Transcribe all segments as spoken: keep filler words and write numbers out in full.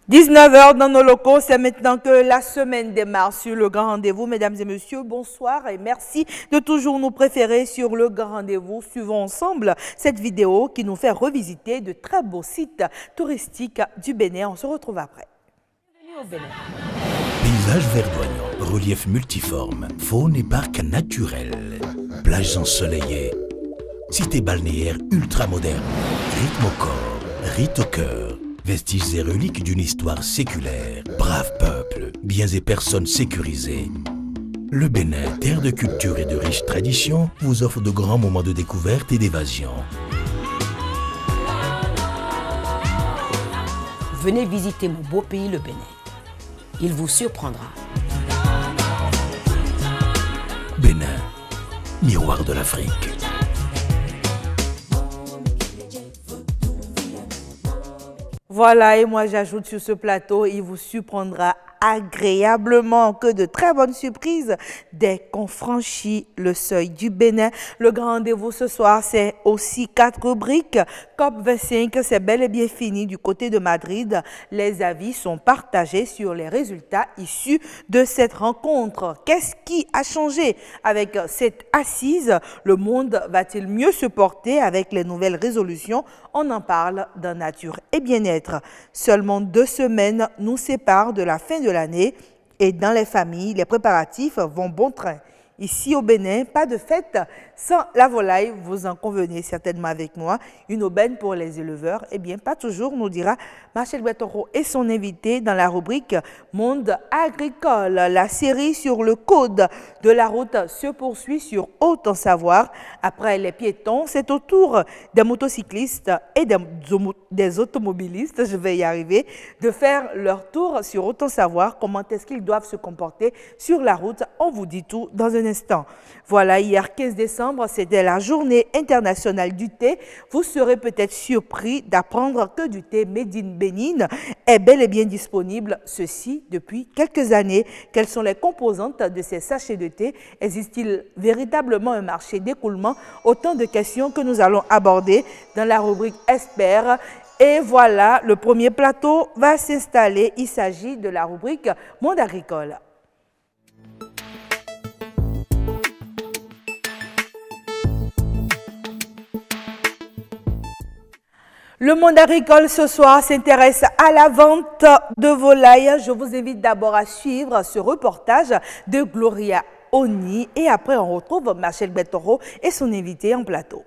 dix-neuf heures dans nos locaux, c'est maintenant que la semaine démarre sur le Grand Rendez-vous. Mesdames et messieurs, bonsoir et merci de toujours nous préférer sur le Grand Rendez-vous. Suivons ensemble cette vidéo qui nous fait revisiter de très beaux sites touristiques du Bénin. On se retrouve après. Bienvenue au Bénin. Paysages verdoyants, relief multiforme, faune et parcs naturels, plages ensoleillées, cité balnéaire ultra moderne, rythme au corps, rite au cœur, vestiges et reliques d'une histoire séculaire, brave peuple, biens et personnes sécurisées. Le Bénin, terre de culture et de riches traditions, vous offre de grands moments de découverte et d'évasion. Venez visiter mon beau pays, le Bénin. Il vous surprendra. Bénin, miroir de l'Afrique. Voilà, et moi j'ajoute sur ce plateau, il vous surprendra agréablement, que de très bonnes surprises dès qu'on franchit le seuil du Bénin. Le grand rendez-vous ce soir, c'est aussi quatre rubriques. C O P vingt-cinq, c'est bel et bien fini du côté de Madrid. Les avis sont partagés sur les résultats issus de cette rencontre. Qu'est-ce qui a changé avec cette assise? Le monde va-t-il mieux se porter avec les nouvelles résolutions? On en parle dans Nature et Bien-être. Seulement deux semaines nous séparent de la fin de l'année et dans les familles, les préparatifs vont bon train. Ici au Bénin, pas de fête sans la volaille, vous en convenez certainement avec moi. Une aubaine pour les éleveurs, eh bien pas toujours, nous dira Marcel Guetoro et son invité dans la rubrique Monde agricole. La série sur le code de la route se poursuit sur Haute en Savoir. Après les piétons, c'est au tour des motocyclistes et des, des automobilistes, je vais y arriver, de faire leur tour sur Haute en Savoir. Comment est-ce qu'ils doivent se comporter sur la route? On vous dit tout dans un instant. Voilà, hier quinze décembre, c'était la journée internationale du thé. Vous serez peut-être surpris d'apprendre que du thé made in Bénin est bel et bien disponible, ceci depuis quelques années. Quelles sont les composantes de ces sachets de thé? Existe-t-il véritablement un marché d'écoulement? Autant de questions que nous allons aborder dans la rubrique Expert. Et voilà, le premier plateau va s'installer. Il s'agit de la rubrique Monde agricole. Le monde agricole ce soir s'intéresse à la vente de volailles. Je vous invite d'abord à suivre ce reportage de Gloria Oni et après on retrouve Marcel Guetoro et son invité en plateau.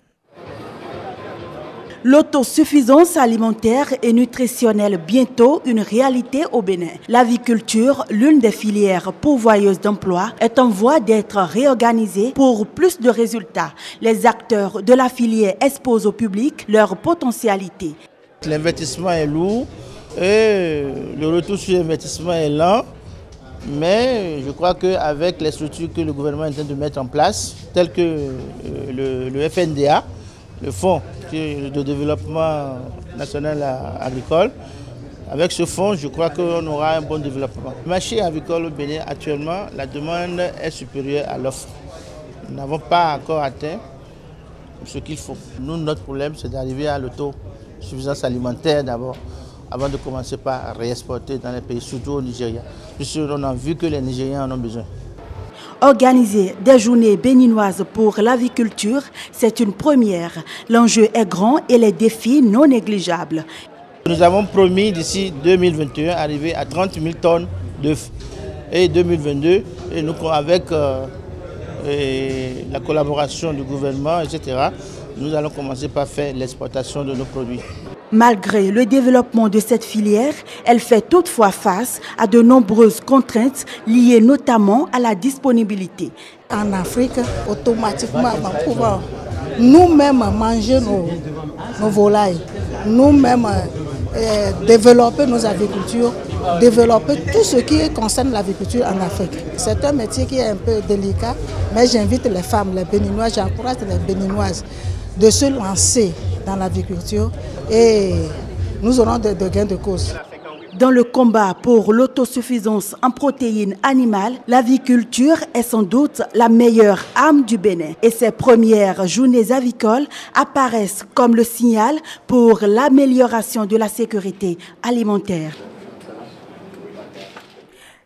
L'autosuffisance alimentaire et nutritionnelle bientôt une réalité au Bénin. L'aviculture, l'une des filières pourvoyeuses d'emplois, est en voie d'être réorganisée pour plus de résultats. Les acteurs de la filière exposent au public leur potentialité. L'investissement est lourd et le retour sur l'investissement est lent. Mais je crois qu'avec les structures que le gouvernement est en train de mettre en place, telles que le, le F N D A, le Fonds de développement national agricole. Avec ce fonds, je crois qu'on aura un bon développement. Le marché agricole au Bénin, actuellement, la demande est supérieure à l'offre. Nous n'avons pas encore atteint ce qu'il faut. Nous, notre problème, c'est d'arriver à l'autosuffisance alimentaire d'abord, avant de commencer par réexporter dans les pays, surtout au Nigeria. Puisqu'on a vu que les Nigériens en ont besoin. Organiser des journées béninoises pour l'aviculture, c'est une première. L'enjeu est grand et les défis non négligeables. Nous avons promis d'ici deux mille vingt et un arriver à trente mille tonnes d'œufs. Et deux mille vingt-deux, et nous, avec euh, et la collaboration du gouvernement, et cetera, nous allons commencer par faire l'exportation de nos produits. Malgré le développement de cette filière, elle fait toutefois face à de nombreuses contraintes liées notamment à la disponibilité. En Afrique, automatiquement, on pouvoir nous-mêmes manger nos, nos volailles, nous-mêmes euh, développer nos agricultures, développer tout ce qui concerne l'agriculture en Afrique. C'est un métier qui est un peu délicat, mais j'invite les femmes, les Béninoises, j'encourage les Béninoises de se lancer dans l'agriculture et nous aurons de, de gains de cause. Dans le combat pour l'autosuffisance en protéines animales, l'aviculture est sans doute la meilleure arme du Bénin. Et ces premières journées avicoles apparaissent comme le signal pour l'amélioration de la sécurité alimentaire.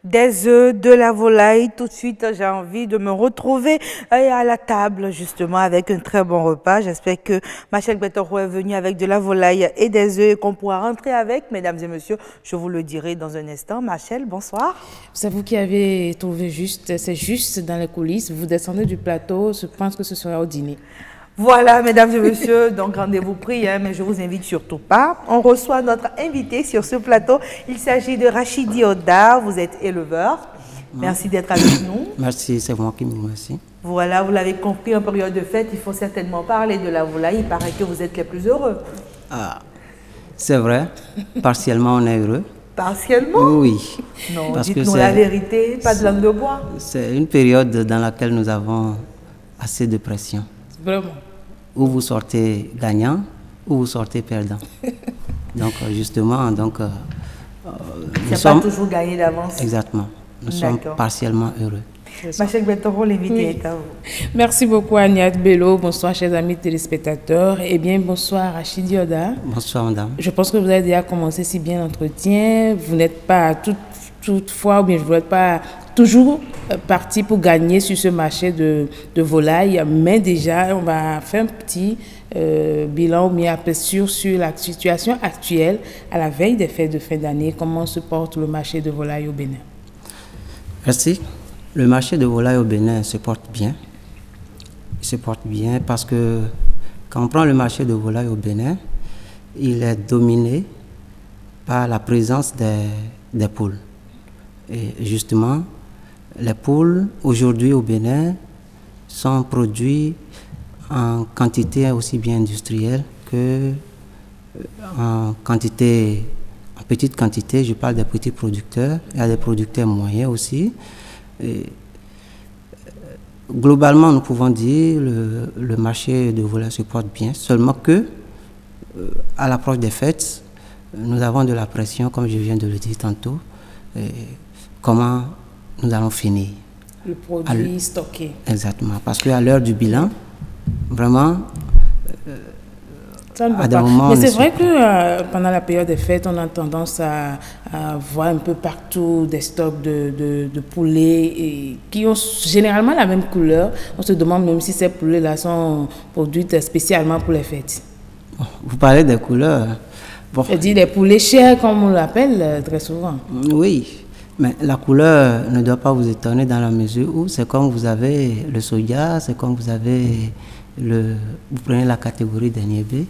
des œufs, de la volaille. Tout de suite, j'ai envie de me retrouver à la table, justement, avec un très bon repas. J'espère que Machel Betoro est venue avec de la volaille et des œufs et qu'on pourra rentrer avec. Mesdames et messieurs, je vous le dirai dans un instant. Machel, bonsoir. C'est vous qui avez trouvé juste, c'est juste dans les coulisses. Vous descendez du plateau, je pense que ce sera au dîner. Voilà, mesdames et messieurs, donc rendez-vous pris, hein, mais je vous invite surtout pas. On reçoit notre invité sur ce plateau. Il s'agit de Rachidi Oda, vous êtes éleveur. Merci d'être avec nous. Merci, c'est moi qui vous remercie. Voilà, vous l'avez compris, en période de fête, il faut certainement parler de la volaille. Il paraît que vous êtes les plus heureux. Ah, c'est vrai, partiellement on est heureux. Partiellement? Oui. Non, dites-nous la vérité, pas de langue de bois. C'est une période dans laquelle nous avons assez de pression. Vraiment. Où vous sortez gagnant, ou vous sortez perdant. Donc justement, donc, euh, c'est pas toujours gagné d'avance. Exactement. Nous sommes partiellement heureux. Machel Betoro, l'invité oui. est à vous. Merci beaucoup Agnès Bello. Bonsoir chers amis téléspectateurs. Eh bien bonsoir Rachidi Oda. Bonsoir madame. Je pense que vous avez déjà commencé si bien l'entretien. Vous n'êtes pas toute, toutefois, ou bien vous n'êtes pas toujours parti pour gagner sur ce marché de, de volaille, mais déjà on va faire un petit euh, bilan ou bien aperçu sur la situation actuelle à la veille des fêtes de fin d'année. Comment se porte le marché de volaille au Bénin? Merci. Le marché de volaille au Bénin se porte bien. Il se porte bien parce que quand on prend le marché de volaille au Bénin, il est dominé par la présence des, des poules. Et justement, les poules aujourd'hui au Bénin sont produites en quantité aussi bien industrielle que en quantité, en petite quantité. Je parle des petits producteurs. Il y a des producteurs moyens aussi. Et globalement, nous pouvons dire le, le marché de volaille se porte bien, seulement que euh, à l'approche des fêtes, nous avons de la pression, comme je viens de le dire tantôt. Et comment nous allons finir? Le produit stocké. Exactement, parce qu'à l'heure du bilan, vraiment, euh, ça ne va pas. Mais c'est vrai que euh, pendant la période des fêtes, on a tendance à, à voir un peu partout des stocks de, de, de poulets et, qui ont généralement la même couleur. On se demande même si ces poulets-là sont produits spécialement pour les fêtes. Vous parlez des couleurs. Bon. Je dis des poulets chers, comme on l'appelle très souvent. Oui, mais la couleur ne doit pas vous étonner dans la mesure où c'est comme vous avez le soja, c'est comme vous avez le... Vous prenez la catégorie des niébés.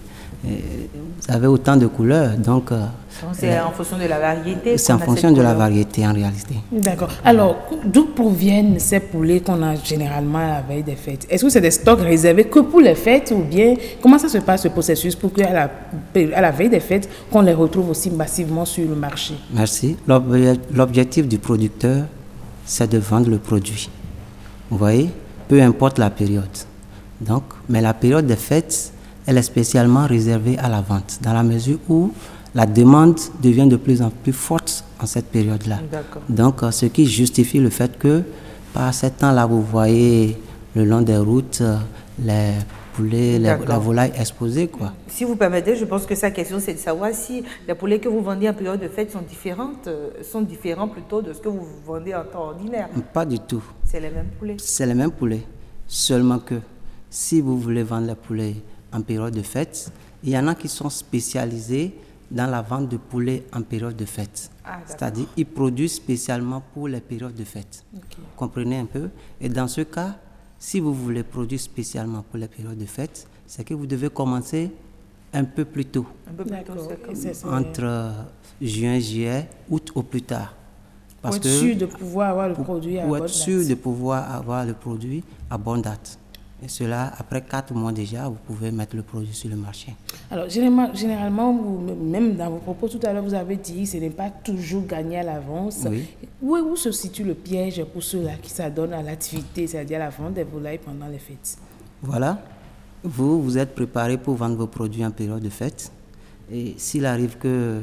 Vous avez autant de couleurs, donc... C'est en fonction de la variété. C'est en fonction de la variété en réalité. D'accord. Alors, d'où proviennent ces poulets qu'on a généralement à la veille des fêtes? Est-ce que c'est des stocks réservés que pour les fêtes ou bien comment ça se passe ce processus pour qu'à la, à la veille des fêtes, qu'on les retrouve aussi massivement sur le marché? Merci. L'objectif du producteur, c'est de vendre le produit. Vous voyez, peu importe la période. Donc, mais la période des fêtes, elle est spécialement réservée à la vente, dans la mesure où la demande devient de plus en plus forte en cette période-là. Donc, ce qui justifie le fait que, par ce temps-là, vous voyez le long des routes, les poulets, les, la volaille exposée, quoi. Si vous permettez, je pense que sa question, c'est de savoir si les poulets que vous vendez en période de fête sont différentes, sont différents plutôt de ce que vous vendez en temps ordinaire. Pas du tout. C'est les mêmes poulets. C'est les mêmes poulets, seulement que si vous voulez vendre les poulets en période de fête, il y en a qui sont spécialisés dans la vente de poulets en période de fête. Ah, c'est-à-dire ils produisent spécialement pour les périodes de fête. Okay. Comprenez un peu? Et dans ce cas, si vous voulez produire spécialement pour les périodes de fête, c'est que vous devez commencer un peu plus tôt. Un peu plus tôt, c'est comme... Entre euh, juin, juillet, août au plus tard. Parce pour être sûr de pouvoir avoir le pour, produit à pour bonne date. Pour être sûr de pouvoir avoir le produit à bonne date. Et cela, après quatre mois déjà, vous pouvez mettre le produit sur le marché. Alors, généralement, généralement vous, même dans vos propos tout à l'heure, vous avez dit que ce n'est pas toujours gagné à l'avance. Oui. Où, où se situe le piège pour ceux-là qui s'adonnent à l'activité, c'est-à-dire à la vente des volailles pendant les fêtes? Voilà. Vous, vous êtes préparé pour vendre vos produits en période de fête. Et s'il arrive que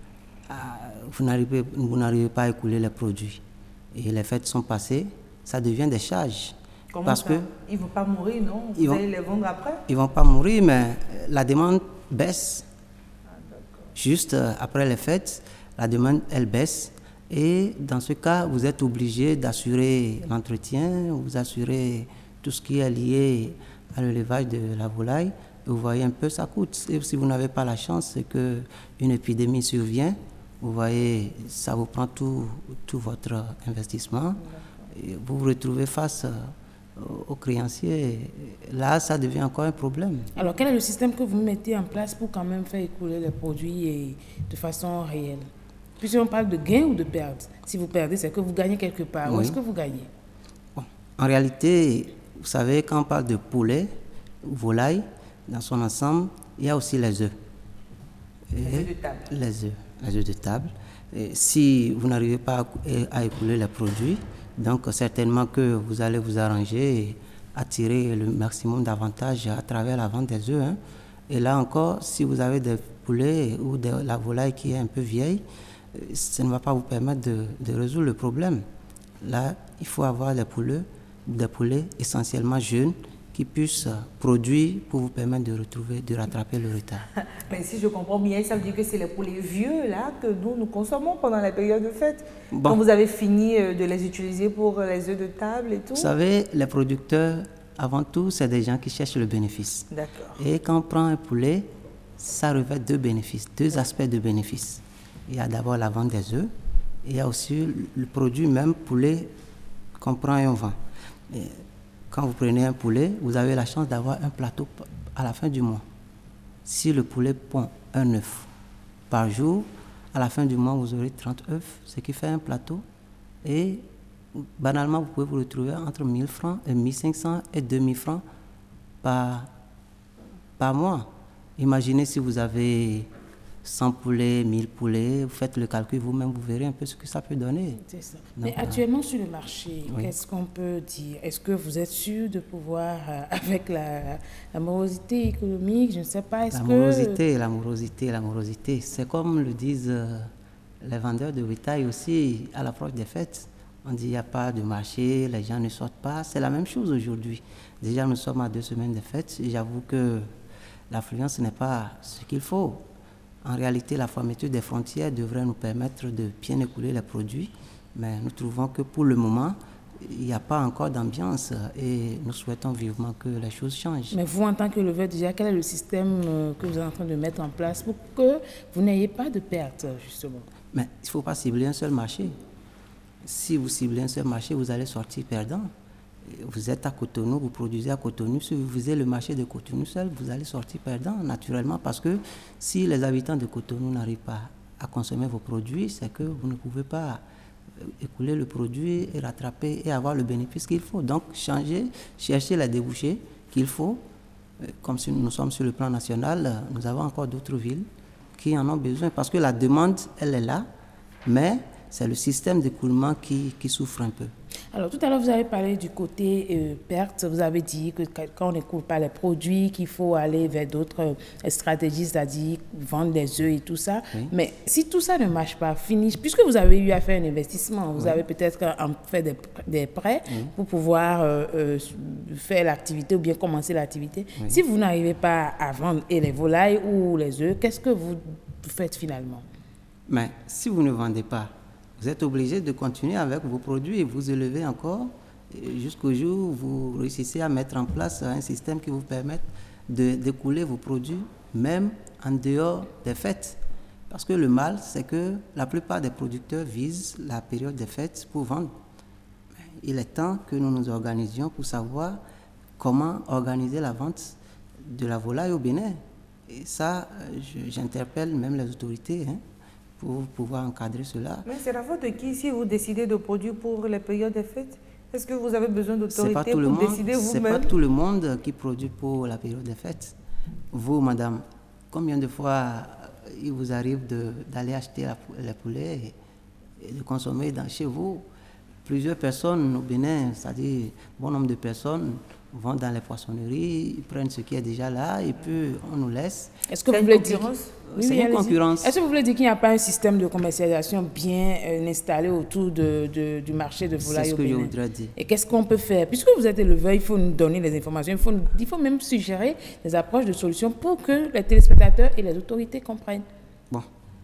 ah, vous n'arrivez, vous n'arrivez pas à écouler les produits et les fêtes sont passées, ça devient des charges. Comment Parce ça? que Ils ne vont pas mourir, non? Vous vont, allez les vendre après? Ils ne vont pas mourir, mais la demande baisse. Ah, Juste euh, après les fêtes, la demande, elle baisse. Et dans ce cas, vous êtes obligé d'assurer l'entretien, vous assurez tout ce qui est lié à l'élevage de la volaille. Vous voyez un peu, ça coûte. Et si vous n'avez pas la chance, c'est qu'une épidémie survient. Vous voyez, ça vous prend tout, tout votre investissement. Et vous vous retrouvez face aux créanciers. Là, ça devient encore un problème. Alors, quel est le système que vous mettez en place pour quand même faire écouler les produits et de façon réelle? Puisqu'on parle de gain ou de perte. Si vous perdez, c'est que vous gagnez quelque part. Oui. Où est-ce que vous gagnez? Bon, en réalité, vous savez, quand on parle de poulet, volaille, dans son ensemble, il y a aussi les œufs. Les œufs de table. Les œufs, les œufs de table. Et si vous n'arrivez pas à, à écouler les produits, donc certainement que vous allez vous arranger et attirer le maximum d'avantages à travers la vente des œufs. Hein. Et là encore, si vous avez des poulets ou de la volaille qui est un peu vieille, ça ne va pas vous permettre de, de résoudre le problème. Là, il faut avoir des poulets, des poulets essentiellement jeunes qui puissent produire pour vous permettre de retrouver, de rattraper le retard. Mais si je comprends bien, ça veut dire que c'est les poulets vieux là que nous, nous consommons pendant la période de fête. Bon. Quand vous avez fini de les utiliser pour les œufs de table et tout. Vous savez, les producteurs, avant tout, c'est des gens qui cherchent le bénéfice. D'accord. Et quand on prend un poulet, ça revêt deux bénéfices, deux aspects de bénéfice. Il y a d'abord la vente des œufs, et il y a aussi le produit même poulet qu'on prend et on vend. Et quand vous prenez un poulet, vous avez la chance d'avoir un plateau à la fin du mois. Si le poulet pond un œuf par jour, à la fin du mois, vous aurez trente œufs, ce qui fait un plateau. Et banalement, vous pouvez vous retrouver entre mille francs et mille cinq cents et deux mille francs par, par mois. Imaginez si vous avez cent poulets, mille poulets, vous faites le calcul vous-même, vous verrez un peu ce que ça peut donner. C'est ça. Donc, Mais actuellement, euh, sur le marché, oui. qu'est-ce qu'on peut dire? Est-ce que vous êtes sûr de pouvoir, euh, avec la, la morosité économique, je ne sais pas, est-ce la que... morosité, la morosité, la morosité, c'est comme le disent euh, les vendeurs de bétail aussi à l'approche des fêtes. On dit qu'il n'y a pas de marché, les gens ne sortent pas. C'est la même chose aujourd'hui. Déjà, nous sommes à deux semaines de fêtes. J'avoue que l'affluence n'est pas ce qu'il faut. En réalité, la fermeture des frontières devrait nous permettre de bien écouler les produits, mais nous trouvons que pour le moment, il n'y a pas encore d'ambiance et nous souhaitons vivement que les choses changent. Mais vous, en tant qu'éleveur, déjà, quel est le système que vous êtes en train de mettre en place pour que vous n'ayez pas de perte, justement? Mais il ne faut pas cibler un seul marché. Si vous ciblez un seul marché, vous allez sortir perdant. Vous êtes à Cotonou, vous produisez à Cotonou. Si vous visez le marché de Cotonou seul, vous allez sortir perdant, naturellement, parce que si les habitants de Cotonou n'arrivent pas à consommer vos produits, c'est que vous ne pouvez pas écouler le produit et rattraper et avoir le bénéfice qu'il faut. Donc, changer, chercher les débouchés qu'il faut. Comme si nous sommes sur le plan national, nous avons encore d'autres villes qui en ont besoin, parce que la demande, elle est là, mais c'est le système d'écoulement qui, qui souffre un peu. Alors, tout à l'heure, vous avez parlé du côté euh, perte. Vous avez dit que quand on n'écoute pas les produits, qu'il faut aller vers d'autres euh, stratégies, c'est-à-dire vendre des œufs et tout ça. Oui. Mais si tout ça ne marche pas, fini, puisque vous avez eu à faire un investissement, vous oui. avez peut-être fait des, des prêts oui. pour pouvoir euh, euh, faire l'activité ou bien commencer l'activité. Oui. Si vous n'arrivez pas à vendre et les volailles ou les œufs, qu'est-ce que vous faites finalement? Mais si vous ne vendez pas, vous êtes obligé de continuer avec vos produits et vous élever encore jusqu'au jour où vous réussissez à mettre en place un système qui vous permette de d'écouler vos produits, même en dehors des fêtes. Parce que le mal, c'est que la plupart des producteurs visent la période des fêtes pour vendre. Il est temps que nous nous organisions pour savoir comment organiser la vente de la volaille au Bénin. Et ça, j'interpelle même les autorités, hein, pour pouvoir encadrer cela. Mais c'est la faute de qui si vous décidez de produire pour les périodes des fêtes? Est-ce que vous avez besoin d'autorité pour monde, décider vous-même? C'est pas tout le monde qui produit pour la période des fêtes. Vous, madame, combien de fois il vous arrive d'aller acheter la, les poulets et, et de consommer dans, chez vous? Plusieurs personnes au Bénin, c'est-à-dire bon nombre de personnes, vont dans les poissonneries, ils prennent ce qui est déjà là et puis on nous laisse. Est-ce que vous voulez dire c'est oui, une concurrence. Est-ce que vous voulez dire qu'il n'y a pas un système de commercialisation bien euh, installé autour de, de, du marché de volaille au Bénin? C'est ce que je voudrais dire. Et qu'est-ce qu'on peut faire? Puisque vous êtes éleveur, il faut nous donner les informations, il faut, il faut même suggérer des approches de solutions pour que les téléspectateurs et les autorités comprennent. Bon,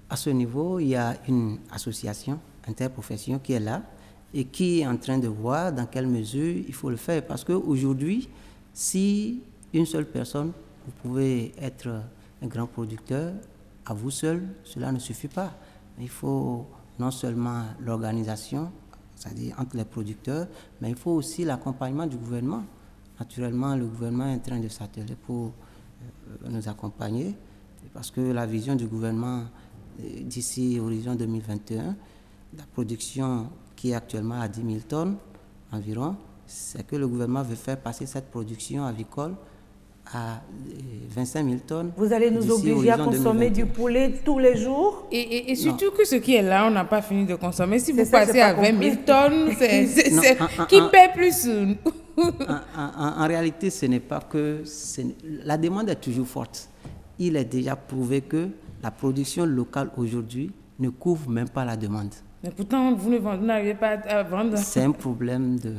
à ce niveau, il y a une association interprofession qui est là et qui est en train de voir dans quelle mesure il faut le faire. Parce qu'aujourd'hui, si une seule personne, vous pouvez être un grand producteur, à vous seul, cela ne suffit pas. Il faut non seulement l'organisation, c'est-à-dire entre les producteurs, mais il faut aussi l'accompagnement du gouvernement. Naturellement, le gouvernement est en train de s'atteler pour euh, nous accompagner, parce que la vision du gouvernement euh, d'ici horizon deux mille vingt et un, la production qui est actuellement à dix mille tonnes environ, c'est que le gouvernement veut faire passer cette production avicole à vingt-cinq mille tonnes. Vous allez nous obliger à consommer du poulet tous les jours? Et, et, et surtout non. que ce qui est là, on n'a pas fini de consommer. Si vous ça, passez à vingt mille tonnes, c'est qui paie plus? en, en, en réalité, ce n'est pas que... La demande est toujours forte. Il est déjà prouvé que la production locale aujourd'hui ne couvre même pas la demande. Mais pourtant, vous n'arrivez pas à vendre. C'est un problème de...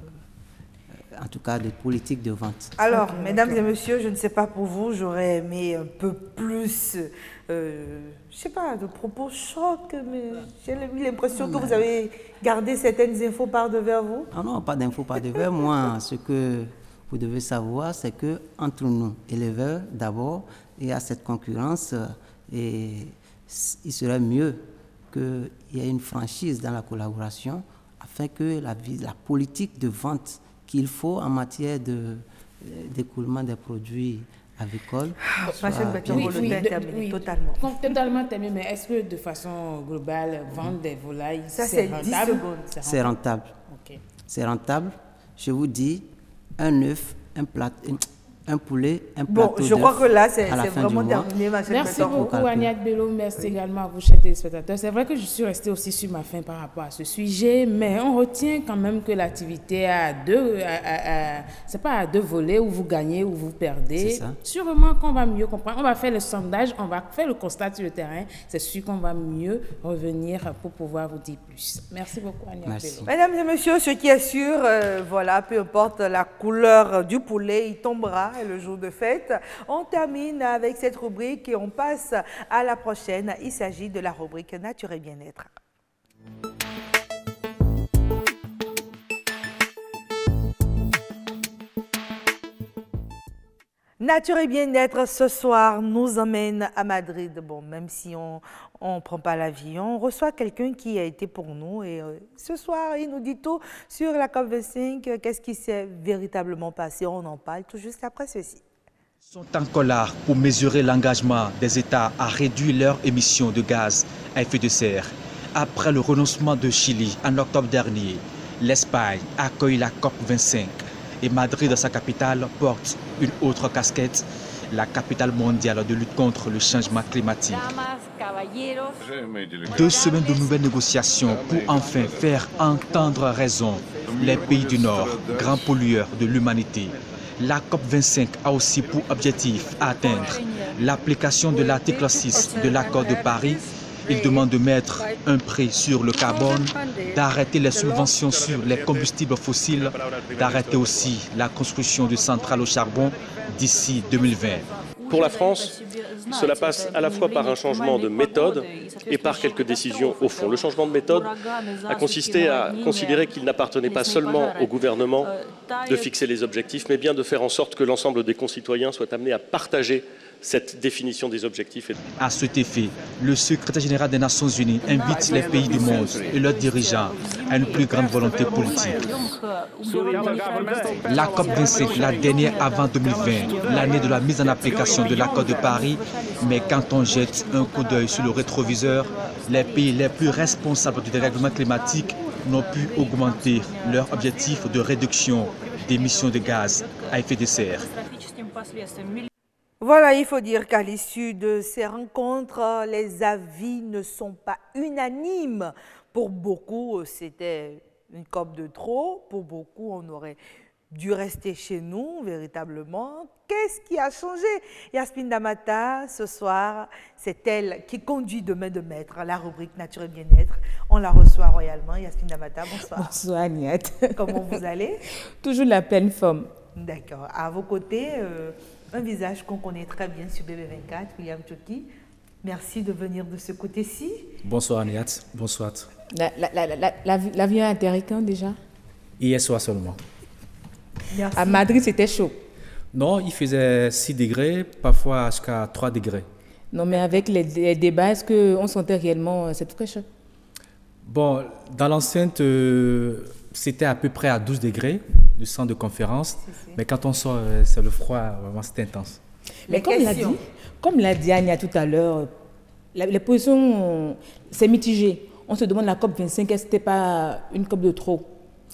en tout cas de politique de vente. Alors, okay, mesdames okay. et messieurs, je ne sais pas pour vous, j'aurais aimé un peu plus, euh, je ne sais pas, de propos chocs, mais j'ai eu l'impression que vous avez gardé certaines infos par devers vous. Ah non, pas d'infos par devers. Moi, ce que vous devez savoir, c'est que entre nous, éleveurs, d'abord, il y a cette concurrence et il serait mieux qu'il y ait une franchise dans la collaboration afin que la, la politique de vente qu'il faut en matière d'écoulement de, des produits avicoles. Ma chère Betty, oui, oui, oui, totalement. Totalement terminé, mais est-ce que de façon globale, vendre des volailles, c'est rentable? C'est rentable. Okay. C'est rentable. Je vous dis, un œuf, un plat, un poulet, un plateau Bon, je crois que là, c'est vraiment terminé. Ma merci beaucoup, Agnès Bello. Merci oui. également à vous, chers téléspectateurs. C'est vrai que je suis restée aussi sur ma faim par rapport à ce sujet, mais on retient quand même que l'activité a deux, c'est pas à deux volets où vous gagnez ou vous perdez. Sûrement qu'on va mieux comprendre. On va faire le sondage, on va faire le constat sur le terrain. C'est sûr qu'on va mieux revenir pour pouvoir vous dire plus. Merci beaucoup, Agnès Bello. Mesdames et messieurs, ce qui est sûr, euh, voilà, peu importe la couleur du poulet, il tombera. Le jour de fête. On termine avec cette rubrique et on passe à la prochaine. Il s'agit de la rubrique Nature et Bien-être. Nature et Bien-être, ce soir, nous emmène à Madrid. Bon, même si on ne prend pas l'avion, on reçoit quelqu'un qui a été pour nous. Et euh, ce soir, il nous dit tout sur la COP vingt-cinq. Qu'est-ce qui s'est véritablement passé? On en parle tout juste après ceci. Ils sont encore là pour mesurer l'engagement des États à réduire leurs émissions de gaz à effet de serre. Après le renoncement de Chili en octobre dernier, l'Espagne accueille la COP vingt-cinq. Et Madrid, sa capitale, porte une autre casquette, la capitale mondiale de lutte contre le changement climatique. Deux semaines de nouvelles négociations pour enfin faire entendre raison les pays du Nord, grands pollueurs de l'humanité. La COP vingt-cinq a aussi pour objectif atteindre l'application de l'article six de l'accord de Paris. Il demande de mettre un prix sur le carbone, d'arrêter les subventions sur les combustibles fossiles, d'arrêter aussi la construction de centrales au charbon d'ici deux mille vingt. Pour la France, cela passe à la fois par un changement de méthode et par quelques décisions au fond. Le changement de méthode a consisté à considérer qu'il n'appartenait pas seulement au gouvernement de fixer les objectifs, mais bien de faire en sorte que l'ensemble des concitoyens soient amenés à partager cette définition des objectifs. À cet effet, le secrétaire général des Nations Unies invite les pays du monde et leurs dirigeants à une plus grande volonté politique. La COP vingt-cinq, la dernière avant deux mille vingt, l'année de la mise en application de l'accord de Paris, mais quand on jette un coup d'œil sur le rétroviseur, les pays les plus responsables du dérèglement climatique n'ont pu augmenter leur objectif de réduction d'émissions de gaz à effet de serre. Voilà, il faut dire qu'à l'issue de ces rencontres, les avis ne sont pas unanimes. Pour beaucoup, c'était une COP de trop. Pour beaucoup, on aurait dû rester chez nous, véritablement. Qu'est-ce qui a changé? Yasmine Damata, ce soir, c'est elle qui conduit Demain de Maître, la rubrique Nature et Bien-être. On la reçoit royalement. Yasmine Damata, bonsoir. Bonsoir, Agnès. Comment vous allez? Toujours la pleine forme. D'accord. À vos côtés, euh, un visage qu'on connaît très bien sur B B vingt-quatre, William Tchoki. Merci de venir de ce côté-ci. Bonsoir Niat, bonsoir. L'avion la, la, la, la, la, a atterri quand déjà? Hier soir seulement. Merci. À Madrid, c'était chaud? Non, il faisait six degrés, parfois jusqu'à trois degrés. Non, mais avec les, les débats, est-ce qu'on sentait réellement cette fraîcheur? Bon, dans l'enceinte, euh, c'était à peu près à douze degrés du centre de conférence. Si, si. Mais quand on sort, euh, c'est le froid, vraiment, c'était intense. Mais comme l'a dit, comme l'a dit Anya tout à l'heure, les positions, c'est mitigé. On se demande la COP vingt-cinq, est-ce que ce n'était pas une COP de trop?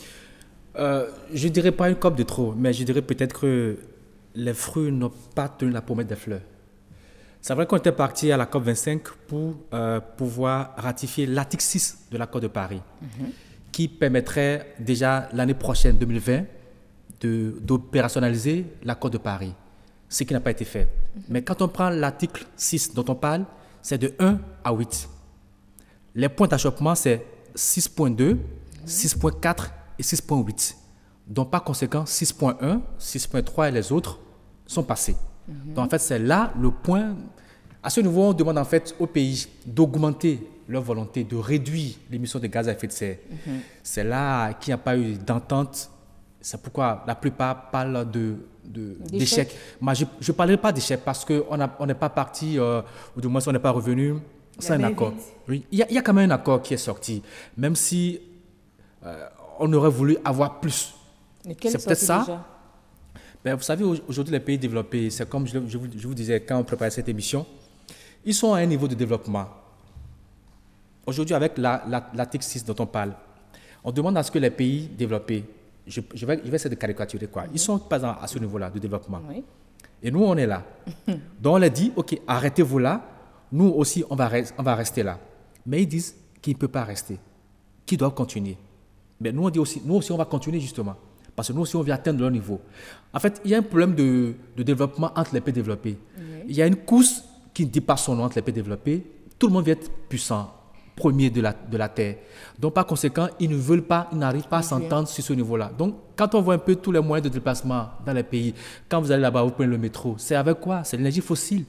euh, Je ne dirais pas une COP de trop, mais je dirais peut-être que les fruits n'ont pas tenu la promesse des fleurs. C'est vrai qu'on était parti à la COP vingt-cinq pour euh, pouvoir ratifier l'article six de l'accord de Paris, mm-hmm. qui permettrait déjà l'année prochaine, deux mille vingt, de, d'opérationnaliser l'accord de Paris, ce qui n'a pas été fait. Mm-hmm. Mais quand on prend l'article six dont on parle, c'est de un à huit. Les points d'achoppement, c'est six point deux, mm-hmm. six point quatre et six point huit. Donc, par conséquent, six point un, six point trois et les autres sont passés. Mm-hmm. Donc, en fait, c'est là le point. À ce niveau, on demande en fait aux pays d'augmenter leur volonté de réduire l'émission de gaz à effet de serre. Mm-hmm. C'est là qu'il n'y a pas eu d'entente. C'est pourquoi la plupart parlent de, de, d'échec. Mais je ne parlerai pas d'échec parce qu'on n'est on pas parti, euh, ou du moins on n'est pas revenu sans un accord. Oui. Il, y a, il y a quand même un accord qui est sorti, même si euh, on aurait voulu avoir plus. C'est peut-être ça. Déjà? Ben, vous savez, aujourd'hui, les pays développés, c'est comme je, je, vous, je vous disais quand on préparait cette émission, ils sont à un niveau de développement. Aujourd'hui, avec la, la, l'article six dont on parle, on demande à ce que les pays développés, je, je, vais, je vais essayer de caricaturer quoi, ils sont pas à ce niveau-là de développement. Oui. Et nous, on est là. Donc, on leur dit, OK, arrêtez-vous là, nous aussi, on va, on va rester là. Mais ils disent qu'ils ne peuvent pas rester, qu'ils doivent continuer. Mais nous, on dit aussi, nous aussi, on va continuer justement. Parce que nous aussi, on vient atteindre leur niveau. En fait, il y a un problème de, de développement entre les pays développés. Oui. Il y a une course qui ne dit pas son nom entre les pays développés. Tout le monde veut être puissant, premier de la, de la Terre. Donc, par conséquent, ils ne veulent pas, ils n'arrivent pas à s'entendre sur ce niveau-là. Donc, quand on voit un peu tous les moyens de déplacement dans les pays, quand vous allez là-bas, vous prenez le métro, c'est avec quoi? C'est l'énergie fossile.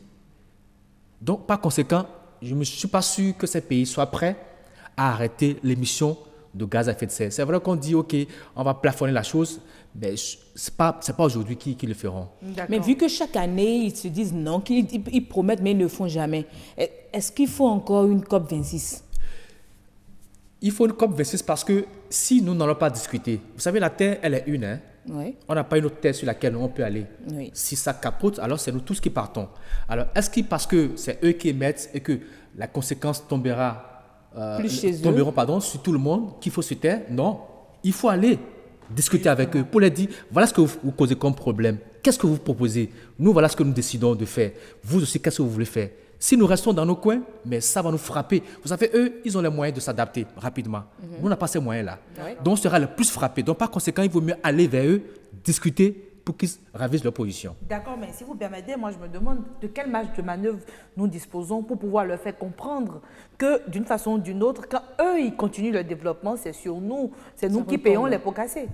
Donc, par conséquent, je ne suis pas sûr que ces pays soient prêts à arrêter l'émission de gaz à effet de serre. C'est vrai qu'on dit, OK, on va plafonner la chose, mais ce n'est pas, c'est pas aujourd'hui qu'ils qui le feront. D'accord. Mais vu que chaque année, ils se disent non, qu'ils ils promettent, mais ils ne le font jamais, est-ce qu'il faut encore une COP vingt-six? Il faut une COP vingt-six parce que si nous n'allons pas discuter, vous savez, la Terre, elle est une. Hein? Oui. On n'a pas une autre Terre sur laquelle on peut aller. Oui. Si ça capote, alors c'est nous tous qui partons. Alors, est-ce que parce que c'est eux qui émettent et que la conséquence tombera Euh, Plus chez tomberont eux. pardon, sur tout le monde, qu'il faut se taire? Non, il faut aller discuter avec eux pour leur dire, voilà ce que vous, vous causez comme problème, qu'est-ce que vous proposez, nous voilà ce que nous décidons de faire, vous aussi qu'est-ce que vous voulez faire. Si nous restons dans nos coins, mais ça va nous frapper. Vous savez, eux, ils ont les moyens de s'adapter rapidement. Mm-hmm. Nous, on n'a pas ces moyens-là. Oui. Donc, on sera le plus frappé. Donc, par conséquent, il vaut mieux aller vers eux, discuter, pour qu'ils ravisent leur position. D'accord, mais si vous permettez, moi je me demande de quelle marge de manœuvre nous disposons pour pouvoir leur faire comprendre que d'une façon ou d'une autre, quand eux ils continuent leur développement, c'est sur nous, c'est nous qui payons les pots cassés.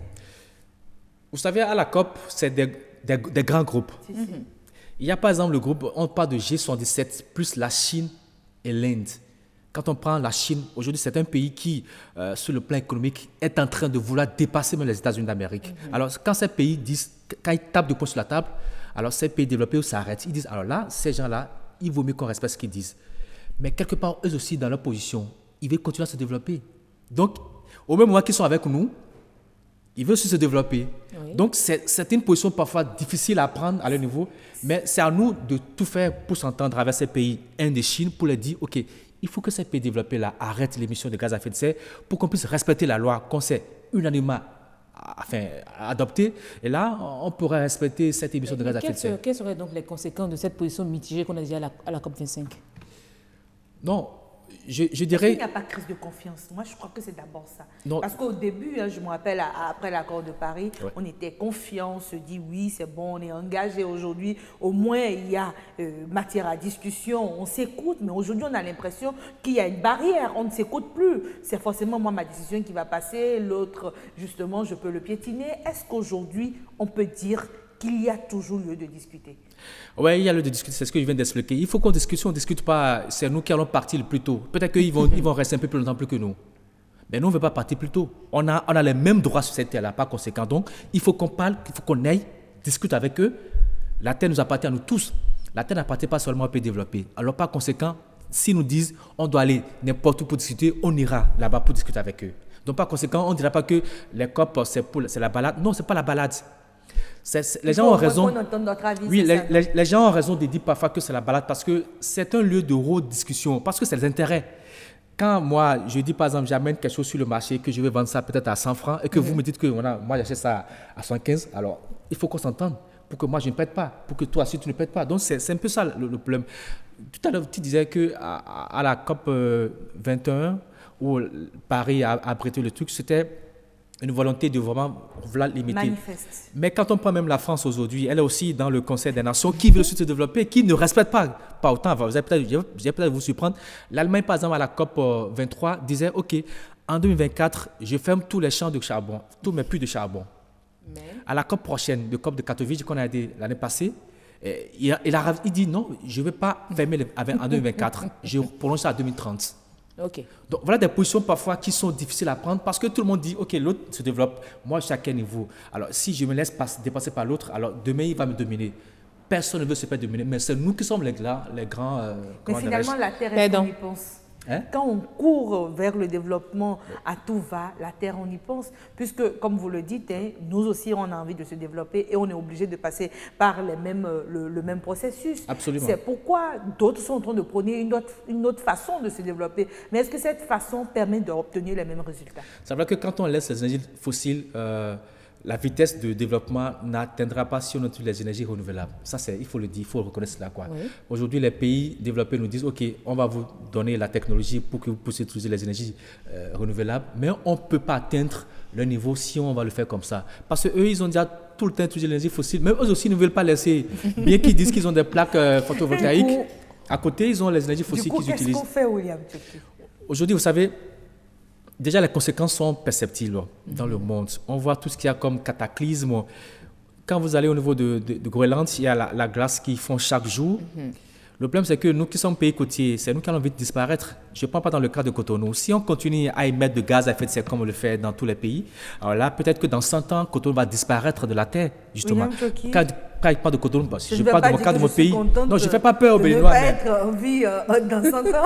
Vous savez, à la COP, c'est des, des, des grands groupes. Si, si. Il y a par exemple le groupe, on parle de G soixante-dix-sept, plus la Chine et l'Inde. Quand on prend la Chine, aujourd'hui, c'est un pays qui, euh, sur le plan économique, est en train de vouloir dépasser même les États-Unis d'Amérique. Mm-hmm. Alors, quand ces pays disent, quand ils tapent du poing sur la table, alors ces pays développés s'arrêtent. Ils disent, alors là, ces gens-là, il vaut mieux qu'on respecte ce qu'ils disent. Mais quelque part, eux aussi, dans leur position, ils veulent continuer à se développer. Donc, au même moment qu'ils sont avec nous, ils veulent aussi se développer. Oui. Donc, c'est, c'est une position parfois difficile à prendre à leur niveau, mais c'est à nous de tout faire pour s'entendre avec ces pays, Inde et Chine, pour leur dire, OK, il faut que ces pays développés-là arrêtent l'émission de gaz à effet de serre pour qu'on puisse respecter la loi qu'on s'est unanimement enfin, adoptée. Et là, on pourrait respecter cette émission de gaz à effet de serre. Quelles seraient donc les conséquences de cette position mitigée qu'on a dit à la, à la COP vingt-cinq? Non, je, je dirais... Il n'y a pas de crise de confiance. Moi, je crois que c'est d'abord ça. Non. Parce qu'au début, hein, je me rappelle, après l'accord de Paris, ouais. on était confiants, on se dit oui, c'est bon, on est engagé aujourd'hui. Au moins, il y a euh, matière à discussion, on s'écoute. Mais aujourd'hui, on a l'impression qu'il y a une barrière, on ne s'écoute plus. C'est forcément moi, ma décision qui va passer, l'autre, justement, je peux le piétiner. Est-ce qu'aujourd'hui, on peut dire qu'il y a toujours lieu de discuter. Oui, il y a lieu de discuter, c'est ce que je viens d'expliquer. Il faut qu'on discute, si on ne discute pas, c'est nous qui allons partir le plus tôt. Peut-être qu'ils vont, ils vont rester un peu plus longtemps plus que nous. Mais nous, on ne veut pas partir plus tôt. On a, on a les mêmes droits sur cette terre-là, par conséquent. Donc, il faut qu'on parle, il faut qu'on aille, discute avec eux. La terre nous appartient à nous tous. La terre n'appartient pas seulement aux pays développés. Alors, par conséquent, s'ils nous disent on doit aller n'importe où pour discuter, on ira là-bas pour discuter avec eux. Donc, par conséquent, on ne dira pas que les C O P, c'est, pour, c'est la balade. Non, ce n'est pas la balade. C'est, c'est, les gens ont raison. Avis, oui, les, les, les gens ont raison de dire parfois que c'est la balade parce que c'est un lieu de rediscussion, parce que c'est les intérêts. Quand moi, je dis par exemple, j'amène quelque chose sur le marché, que je vais vendre ça peut-être à cent francs, et que mm-hmm. vous me dites que voilà, moi j'achète ça à soixante-quinze, alors il faut qu'on s'entende pour que moi je ne pète pas, pour que toi aussi tu ne pètes pas. Donc c'est, c'est un peu ça le, le problème. Tout à l'heure, tu disais qu'à à la COP vingt et un, où Paris a abrité le truc, c'était une volonté de vraiment vouloir limiter. Manifeste. Mais quand on prend même la France aujourd'hui, elle est aussi dans le Conseil des Nations qui veut se développer, qui ne respecte pas, pas autant. Vous allez peut-être, je vais peut-être vous surprendre. L'Allemagne, par exemple, à la COP vingt-trois, disait, OK, en deux mille vingt-quatre, je ferme tous les champs de charbon, tous mes puits de charbon. Mais... À la COP prochaine, de COP de Katowice, qu'on a dit l'année passée, il, a, il, a, il dit, non, je ne vais pas fermer les, en deux mille vingt-quatre, je prolonge ça à deux mille trente. Okay. Donc voilà des positions parfois qui sont difficiles à prendre parce que tout le monde dit ok, l'autre se développe, moi je suis à quel niveau. Alors si je me laisse passer, dépasser par l'autre, alors demain il va me dominer. Personne ne veut se faire dominer, mais c'est nous qui sommes les, les grands. Euh, mais finalement la terre est qu'on y pense. Hein? Quand on court vers le développement à tout va, la terre on y pense, puisque comme vous le dites, hein, nous aussi on a envie de se développer et on est obligé de passer par les mêmes, le, le même processus. Absolument. C'est pourquoi d'autres sont en train de prôner une autre, une autre façon de se développer. Mais est-ce que cette façon permet d'obtenir les mêmes résultats? C'est vrai que quand on laisse les énergies fossiles, euh, la vitesse de développement n'atteindra pas si on utilise les énergies renouvelables. Ça, c'est, il faut le dire, il faut reconnaître cela. Quoi. Oui. Aujourd'hui, les pays développés nous disent, OK, on va vous donner la technologie pour que vous puissiez utiliser les énergies euh, renouvelables, mais on ne peut pas atteindre le niveau si on va le faire comme ça. Parce qu'eux, ils ont déjà tout le temps utilisé l'énergie fossile, mais eux aussi ne veulent pas laisser, bien qu'ils disent qu'ils ont des plaques euh, photovoltaïques, coup, à côté, ils ont les énergies fossiles qu'ils utilisent. Qu'est-ce qu'on fait, William? Aujourd'hui, vous savez, déjà, les conséquences sont perceptibles dans mm-hmm. le monde. On voit tout ce qu'il y a comme cataclysme. Quand vous allez au niveau de, de, de Groenland, il y a la, la glace qu'ils font chaque jour. Mm-hmm. Le problème, c'est que nous qui sommes pays côtiers, c'est nous qui allons vite disparaître. Je ne prends pas dans le cas de Cotonou. Si on continue à émettre de gaz à effet de serre comme on le fait dans tous les pays, alors là, peut-être que dans cent ans, Cotonou va disparaître de la Terre, justement. Quand, quand je parle de Cotonou, je, je parle de mon cas de mon pays. Non, je ne fais pas peur aux Béninois. Je ne vais pas être en vie euh, dans cent ans.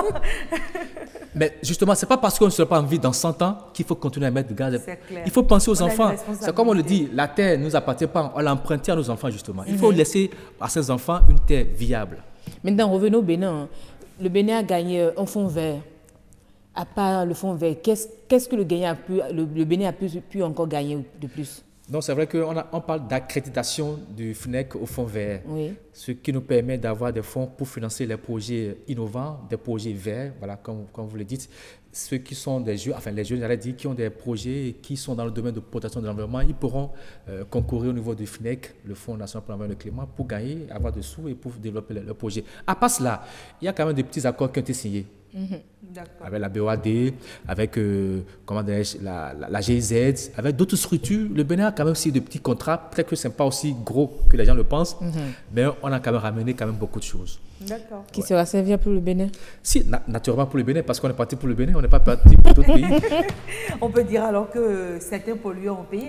Mais justement, ce n'est pas parce qu'on ne sera pas en vie dans cent ans qu'il faut continuer à mettre de gaz. Il faut penser aux on enfants. C'est comme on le dit, la terre ne nous appartient pas, on l'a empruntée à nos enfants, justement. Il faut mm-hmm. laisser à ces enfants une terre viable. Maintenant, revenons au Bénin. Le Bénin a gagné un fonds vert. À part le fonds vert, qu'est-ce, qu'est-ce que le, a pu, le, le Bénin a pu, pu encore gagner de plus? Non, c'est vrai qu'on a, on parle d'accréditation du F N E C au fonds vert, oui. Ce qui nous permet d'avoir des fonds pour financer les projets innovants, des projets verts, voilà, comme, comme vous le dites. Ceux qui sont des jeunes, enfin les jeunes, j'allais dire, qui ont des projets qui sont dans le domaine de protection de l'environnement, ils pourront euh, concourir au niveau du F N E C, le Fonds national pour l'environnement et le climat, pour gagner, avoir des sous et pour développer le, le projet. À part cela, il y a quand même des petits accords qui ont été signés. Mmh. Avec la B O A D, avec euh, comment la, la, la G I Z, avec d'autres structures. Le Bénin a quand même aussi de petits contrats. Peut-être que ce n'est pas aussi gros que les gens le pensent, mmh. mais on a quand même ramené quand même beaucoup de choses. D'accord. Qui ouais. sera servir pour le Bénin? Si, na- naturellement pour le Bénin, parce qu'on est parti pour le Bénin, on n'est pas parti pour d'autres pays. On peut dire alors que certains pollueurs ont payé?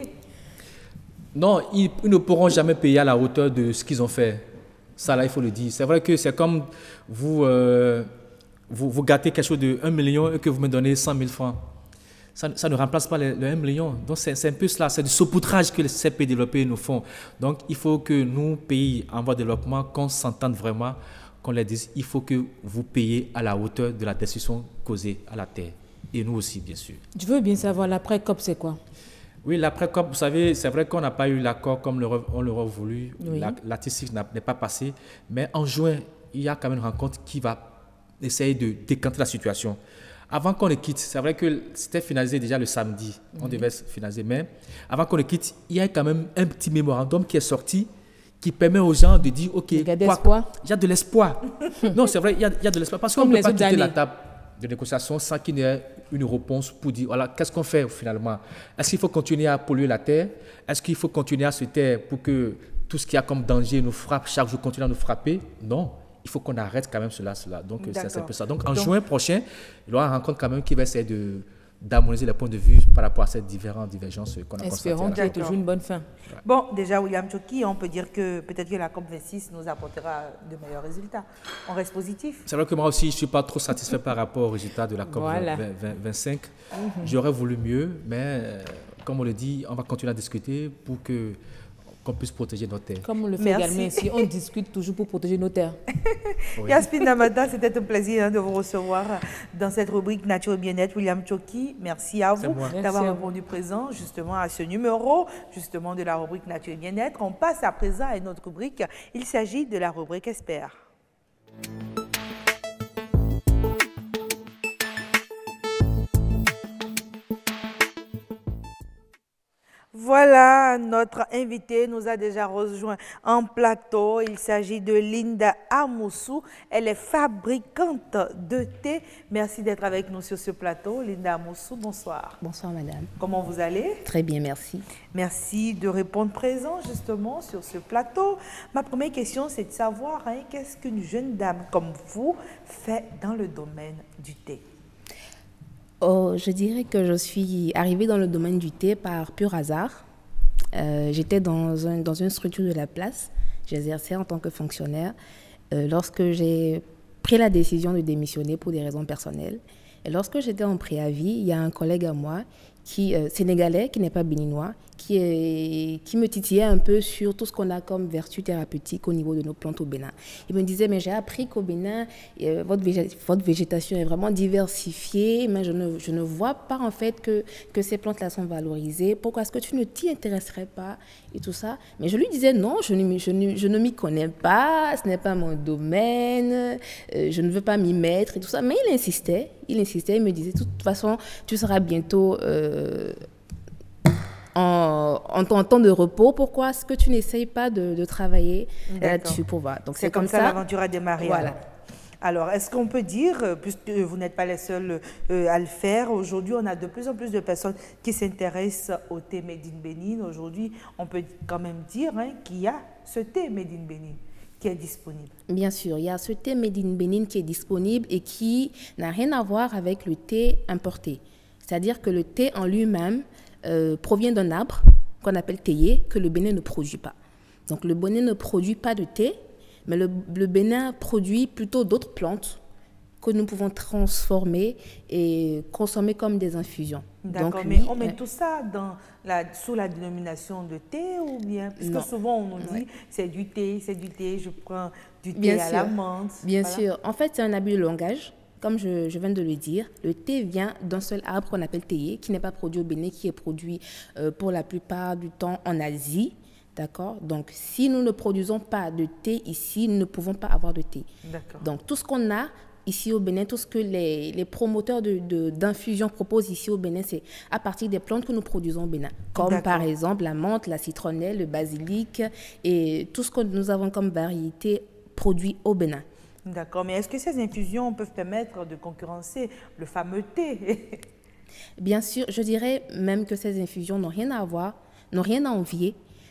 Non, ils, ils ne pourront jamais payer à la hauteur de ce qu'ils ont fait. Ça, là, il faut le dire. C'est vrai que c'est comme vous... Euh, Vous, vous gâtez quelque chose de un million et que vous me donnez cent mille francs. Ça, ça ne remplace pas le, le un million. Donc, c'est, c'est un peu cela. C'est du saupoudrage que ces pays développés nous font. Donc, il faut que nous, pays en voie de développement, qu'on s'entende vraiment, qu'on leur dise, il faut que vous payiez à la hauteur de la destruction causée à la terre. Et nous aussi, bien sûr. Je veux bien savoir, l'après-COP, c'est quoi? Oui, l'après-COP, vous savez, c'est vrai qu'on n'a pas eu l'accord comme on l'aurait voulu. Oui. La, la T C n'est pas passée. Mais en juin, il y a quand même une rencontre qui va essayer de décanter la situation. Avant qu'on le quitte, c'est vrai que c'était finalisé déjà le samedi, on mmh. devait finaliser, mais avant qu'on le quitte, il y a quand même un petit mémorandum qui est sorti qui permet aux gens de dire, OK, il y a de l'espoir. Il y a de l'espoir. Non, c'est vrai, il y a, il y a de l'espoir. Parce qu'on ne peut pas quitter années. la table de négociation sans qu'il y ait une réponse pour dire, voilà, qu'est-ce qu'on fait finalement? Est-ce qu'il faut continuer à polluer la terre? Est-ce qu'il faut continuer à se taire pour que tout ce qui a comme danger nous frappe chaque jour, continue à nous frapper. Non, il faut qu'on arrête quand même cela. cela. Donc, c'est un peu ça. Donc, en Donc, juin prochain, il y aura une rencontre quand même qui va essayer de... d'harmoniser les points de vue par rapport à ces différentes divergences qu'on a constatées. Espérons qu'il y ait toujours une bonne fin. Ouais. Bon, déjà, William Tchoki, on peut dire que peut-être que la COP vingt-six nous apportera de meilleurs résultats. On reste positif. C'est vrai que moi aussi, je ne suis pas trop satisfait par rapport aux résultats de la COP voilà. vingt-cinq. Mm-hmm. J'aurais voulu mieux, mais comme on le dit, on va continuer à discuter pour que qu'on puisse protéger nos terres. Comme on le fait Merci. également ici, on discute toujours pour protéger nos terres. Oui. Yasmine Namata, c'était un plaisir hein, de vous recevoir dans cette rubrique Nature et Bien-être. William Tchoki, merci à vous d'avoir répondu présent justement à ce numéro justement de la rubrique Nature et Bien-être. On passe à présent à une autre rubrique. Il s'agit de la rubrique Expert. Voilà, notre invitée nous a déjà rejoint en plateau. Il s'agit de Linda Amoussou. Elle est fabricante de thé. Merci d'être avec nous sur ce plateau. Linda Amoussou, bonsoir. Bonsoir, madame. Comment vous allez? Très bien, merci. Merci de répondre présent justement sur ce plateau. Ma première question, c'est de savoir hein, qu'est-ce qu'une jeune dame comme vous fait dans le domaine du thé? Oh, je dirais que je suis arrivée dans le domaine du thé par pur hasard. Euh, J'étais dans, un, dans une structure de la place. J'exerçais en tant que fonctionnaire. Euh, lorsque j'ai pris la décision de démissionner pour des raisons personnelles, et lorsque j'étais en préavis, il y a un collègue à moi, qui, euh, sénégalais, qui n'est pas béninois, qui, est, qui me titillait un peu sur tout ce qu'on a comme vertu thérapeutique au niveau de nos plantes au Bénin. Il me disait, mais j'ai appris qu'au Bénin, euh, votre, végé votre végétation est vraiment diversifiée, mais je ne, je ne vois pas en fait que, que ces plantes-là sont valorisées. Pourquoi est-ce que tu ne t'y intéresserais pas et tout ça? Mais je lui disais, non, je ne, je ne, je ne m'y connais pas, ce n'est pas mon domaine, euh, je ne veux pas m'y mettre et tout ça. Mais il insistait, il insistait, il me disait, de toute façon, tu seras bientôt... Euh, En, en ton temps de repos, pourquoi est-ce que tu n'essayes pas de, de travailler là-dessus pour voir? Donc c'est comme, comme ça, ça l'aventure a démarré. Voilà. Alors, alors est-ce qu'on peut dire, puisque vous n'êtes pas les seuls euh, à le faire, aujourd'hui on a de plus en plus de personnes qui s'intéressent au thé Made in Bénin. Aujourd'hui, on peut quand même dire hein, qu'il y a ce thé Made in Bénin qui est disponible. Bien sûr, il y a ce thé Made in Bénin qui est disponible et qui n'a rien à voir avec le thé importé. C'est-à-dire que le thé en lui-même Euh, provient d'un arbre qu'on appelle théier, que le Bénin ne produit pas. Donc le Bénin ne produit pas de thé, mais le, le Bénin produit plutôt d'autres plantes que nous pouvons transformer et consommer comme des infusions. D'accord, mais oui, on met euh, tout ça dans la, sous la dénomination de thé ou bien? Parce non. que souvent on nous dit ouais. c'est du thé, c'est du thé, je prends du thé bien à sûr. la menthe. Bien voilà. sûr. En fait, c'est un abus de langage. Comme je, je viens de le dire, le thé vient d'un seul arbre qu'on appelle théier, qui n'est pas produit au Bénin, qui est produit euh, pour la plupart du temps en Asie. D'accord? Donc, si nous ne produisons pas de thé ici, nous ne pouvons pas avoir de thé. Donc, tout ce qu'on a ici au Bénin, tout ce que les, les promoteurs d'infusion proposent ici au Bénin, c'est à partir des plantes que nous produisons au Bénin. Comme par exemple la menthe, la citronnelle, le basilic et tout ce que nous avons comme variété produit au Bénin. D'accord, mais est-ce que ces infusions peuvent permettre de concurrencer le fameux thé? Bien sûr, je dirais même que ces infusions n'ont rien à voir, n'ont rien à envier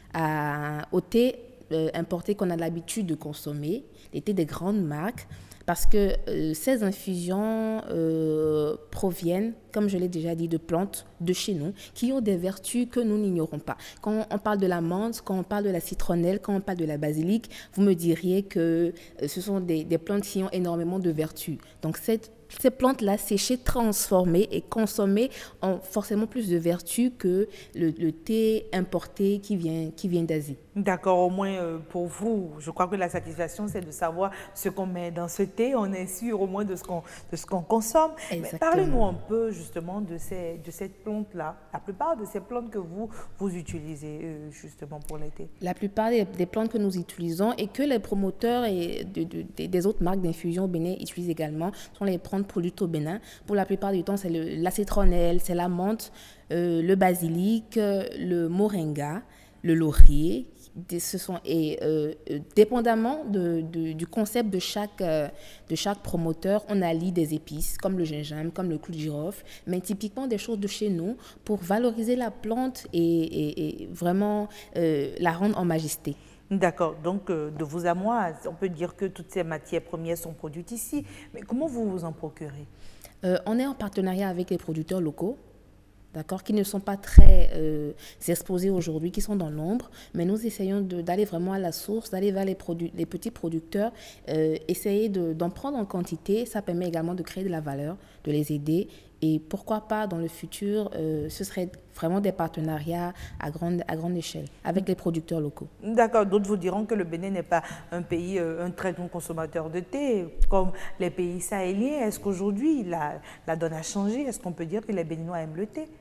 à, au thé euh, importé qu'on a l'habitude de consommer, les thés des grandes marques, parce que euh, ces infusions euh, proviennent, comme je l'ai déjà dit, de plantes de chez nous qui ont des vertus que nous n'ignorons pas. Quand on parle de la menthe, quand on parle de la citronnelle, quand on parle de la basilic, vous me diriez que euh, ce sont des, des plantes qui ont énormément de vertus. Donc cette Ces plantes-là, séchées, transformées et consommées, ont forcément plus de vertus que le, le thé importé qui vient, qui vient d'Asie. D'accord, au moins euh, pour vous, je crois que la satisfaction, c'est de savoir ce qu'on met dans ce thé. On est sûr au moins de ce qu'on de ce qu'on consomme. Parlez-nous un peu justement de, ces, de cette plante-là, la plupart de ces plantes que vous, vous utilisez euh, justement pour les thés. La plupart des, des plantes que nous utilisons et que les promoteurs et de, de, de, des autres marques d'infusion au Bénin utilisent également sont les plantes produites au Bénin. Pour la plupart du temps, c'est la citronnelle, c'est la menthe, euh, le basilic, le moringa, le laurier. Ce sont, et euh, dépendamment de, de, du concept de chaque, euh, de chaque promoteur, on allie des épices comme le gingembre, comme le clou de girofle, mais typiquement des choses de chez nous pour valoriser la plante et, et, et vraiment euh, la rendre en majesté. D'accord, donc euh, de vous à moi, on peut dire que toutes ces matières premières sont produites ici. Mais comment vous vous en procurez? euh, On est en partenariat avec les producteurs locaux, d'accord, qui ne sont pas très euh, exposés aujourd'hui, qui sont dans l'ombre, mais nous essayons d'aller vraiment à la source, d'aller vers les, les petits producteurs, euh, essayer d'en prendre en quantité. Ça permet également de créer de la valeur, de les aider. Et pourquoi pas, dans le futur, euh, ce serait vraiment des partenariats à grande, à grande échelle avec les producteurs locaux. D'accord, d'autres vous diront que le Bénin n'est pas un pays, euh, un très grand consommateur de thé, comme les pays sahéliens. Est-ce qu'aujourd'hui, la, la donne a changé? Est-ce qu'on peut dire que les Béninois aiment le thé?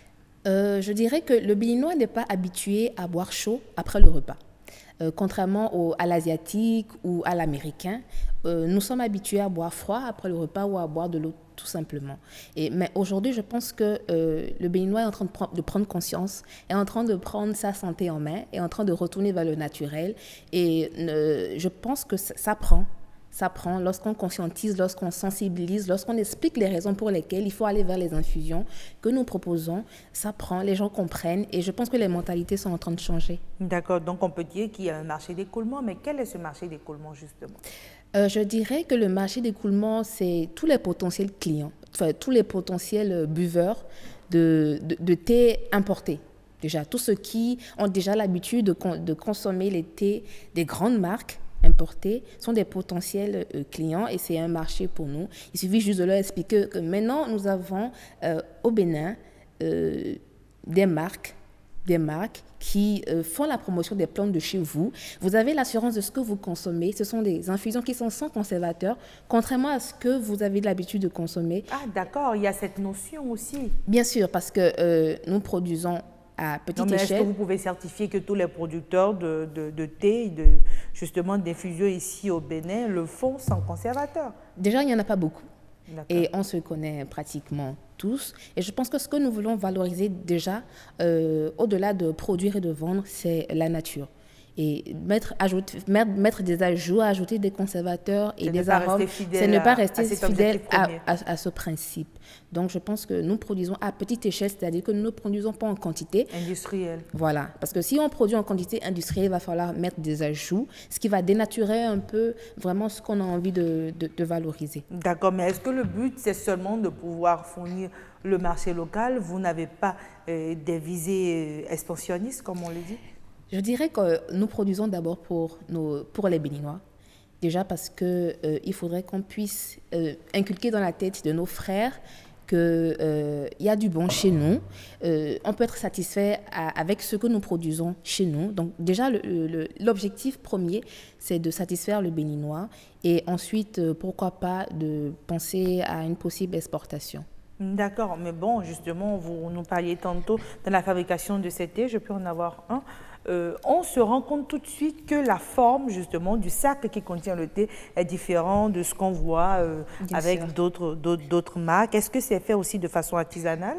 euh, Je dirais que le Béninois n'est pas habitué à boire chaud après le repas. Euh, contrairement au, à l'asiatique ou à l'américain, euh, nous sommes habitués à boire froid après le repas ou à boire de l'eau tout simplement. Et, mais aujourd'hui, je pense que euh, le Béninois est en train de, pre de prendre conscience, est en train de prendre sa santé en main, est en train de retourner vers le naturel. Et euh, je pense que ça, ça prend. Ça prend lorsqu'on conscientise, lorsqu'on sensibilise, lorsqu'on explique les raisons pour lesquelles il faut aller vers les infusions que nous proposons. Ça prend, les gens comprennent et je pense que les mentalités sont en train de changer. D'accord, donc on peut dire qu'il y a un marché d'écoulement, mais quel est ce marché d'écoulement justement? euh, Je dirais que le marché d'écoulement, c'est tous les potentiels clients, enfin tous les potentiels buveurs de, de, de thé importés. Déjà, tous ceux qui ont déjà l'habitude de, con, de consommer les thés des grandes marques importés sont des potentiels euh, clients et c'est un marché pour nous. Il suffit juste de leur expliquer que maintenant, nous avons euh, au Bénin euh, des marques, des marques qui euh, font la promotion des plantes de chez vous. Vous avez l'assurance de ce que vous consommez. Ce sont des infusions qui sont sans conservateur, contrairement à ce que vous avez l'habitude de consommer. Ah d'accord, il y a cette notion aussi. Bien sûr, parce que euh, nous produisons à petite non, mais échelle. Est-ce que vous pouvez certifier que tous les producteurs de, de, de thé, de, justement d'infusion ici au Bénin, le font sans conservateur? Déjà, il n'y en a pas beaucoup. Et on se connaît pratiquement tous. Et je pense que ce que nous voulons valoriser déjà, euh, au-delà de produire et de vendre, c'est la nature. Et mettre, ajouter, mettre des ajouts, ajouter des conservateurs et des arômes, c'est ne pas rester fidèle à, à, à ce principe. Donc, je pense que nous produisons à petite échelle, c'est-à-dire que nous ne produisons pas en quantité. Industrielle. Voilà. Parce que si on produit en quantité industrielle, il va falloir mettre des ajouts, ce qui va dénaturer un peu vraiment ce qu'on a envie de, de, de valoriser. D'accord, mais est-ce que le but, c'est seulement de pouvoir fournir le marché local? Vous n'avez pas euh, des visées expansionnistes, comme on le dit? Je dirais que nous produisons d'abord pour, nos, pour les Béninois. Déjà parce qu'il euh, faudrait qu'on puisse euh, inculquer dans la tête de nos frères qu'il euh, y a du bon chez nous. Euh, on peut être satisfait à, avec ce que nous produisons chez nous. Donc déjà, l'objectif premier, c'est de satisfaire le Béninois. Et ensuite, euh, pourquoi pas de penser à une possible exportation. D'accord, mais bon, justement, vous nous parliez tantôt de la fabrication de ces thés, je peux en avoir un. Euh, on se rend compte tout de suite que la forme, justement, du sac qui contient le thé est différente de ce qu'on voit euh, avec d'autres d'autres marques. Est-ce que c'est fait aussi de façon artisanale?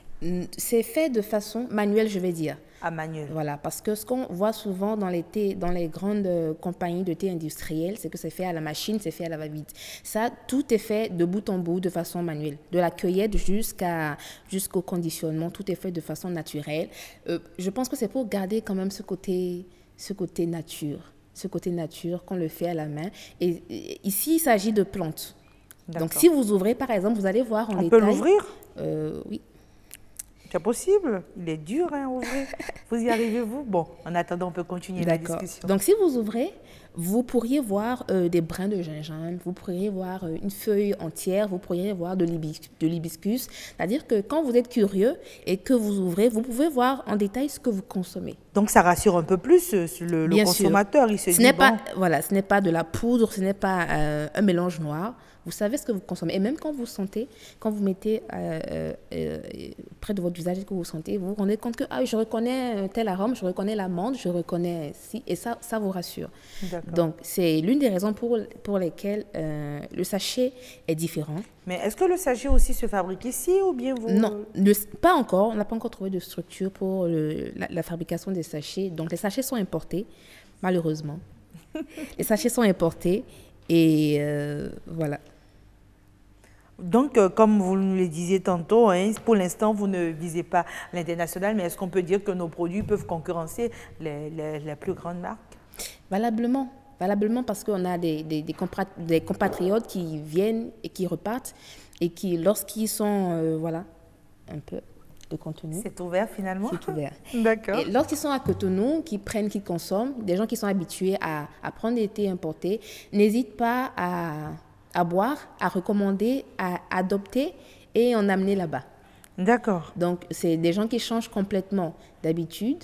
C'est fait de façon manuelle, je vais dire. À manuel. Voilà, parce que ce qu'on voit souvent dans les, thé, dans les grandes euh, compagnies de thé industrielles, c'est que c'est fait à la machine, c'est fait à la va-vite. Ça, tout est fait de bout en bout de façon manuelle. De la cueillette jusqu'à, jusqu'au conditionnement, tout est fait de façon naturelle. Euh, je pense que c'est pour garder quand même ce côté, ce côté nature, ce côté nature qu'on le fait à la main. Et, et ici, il s'agit de plantes. Donc, si vous ouvrez, par exemple, vous allez voir en détail... On peut l'ouvrir? euh, Oui. C'est possible, il est dur hein, à ouvrir. Vous y arrivez-vous? Bon, en attendant, on peut continuer la discussion. Donc, si vous ouvrez, vous pourriez voir euh, des brins de gingembre, vous pourriez voir euh, une feuille entière, vous pourriez voir de l'hibiscus. C'est-à-dire que quand vous êtes curieux et que vous ouvrez, vous pouvez voir en détail ce que vous consommez. Donc, ça rassure un peu plus le, le consommateur. Il se ce dit, n'est bon... pas, voilà, ce n'est pas de la poudre, ce n'est pas euh, un mélange noir. Vous savez ce que vous consommez. Et même quand vous sentez, quand vous mettez euh, euh, près de votre visage et que vous sentez, vous vous rendez compte que ah, je reconnais tel arôme, je reconnais l'amande, je reconnais si, et ça, ça vous rassure. Donc, c'est l'une des raisons pour, pour lesquelles euh, le sachet est différent. Mais est-ce que le sachet aussi se fabrique ici ou bien vous... Non, le, pas encore. On n'a pas encore trouvé de structure pour le, la, la fabrication des sachets. Donc, les sachets sont importés, malheureusement. Les sachets sont importés et euh, voilà. Donc, euh, comme vous nous le disiez tantôt, hein, pour l'instant, vous ne visez pas l'international, mais est-ce qu'on peut dire que nos produits peuvent concurrencer les, les, les plus grandes marques? Valablement. Valablement parce qu'on a des, des, des, compra des compatriotes qui viennent et qui repartent et qui, lorsqu'ils sont, euh, voilà, un peu de contenu. C'est ouvert finalement? C'est ouvert. D'accord. Et lorsqu'ils sont à Cotonou, qui prennent, qui consomment, des gens qui sont habitués à, à prendre des thés importés, n'hésitent pas à, à boire, à recommander, à adopter et en amener là-bas. D'accord. Donc, c'est des gens qui changent complètement d'habitude.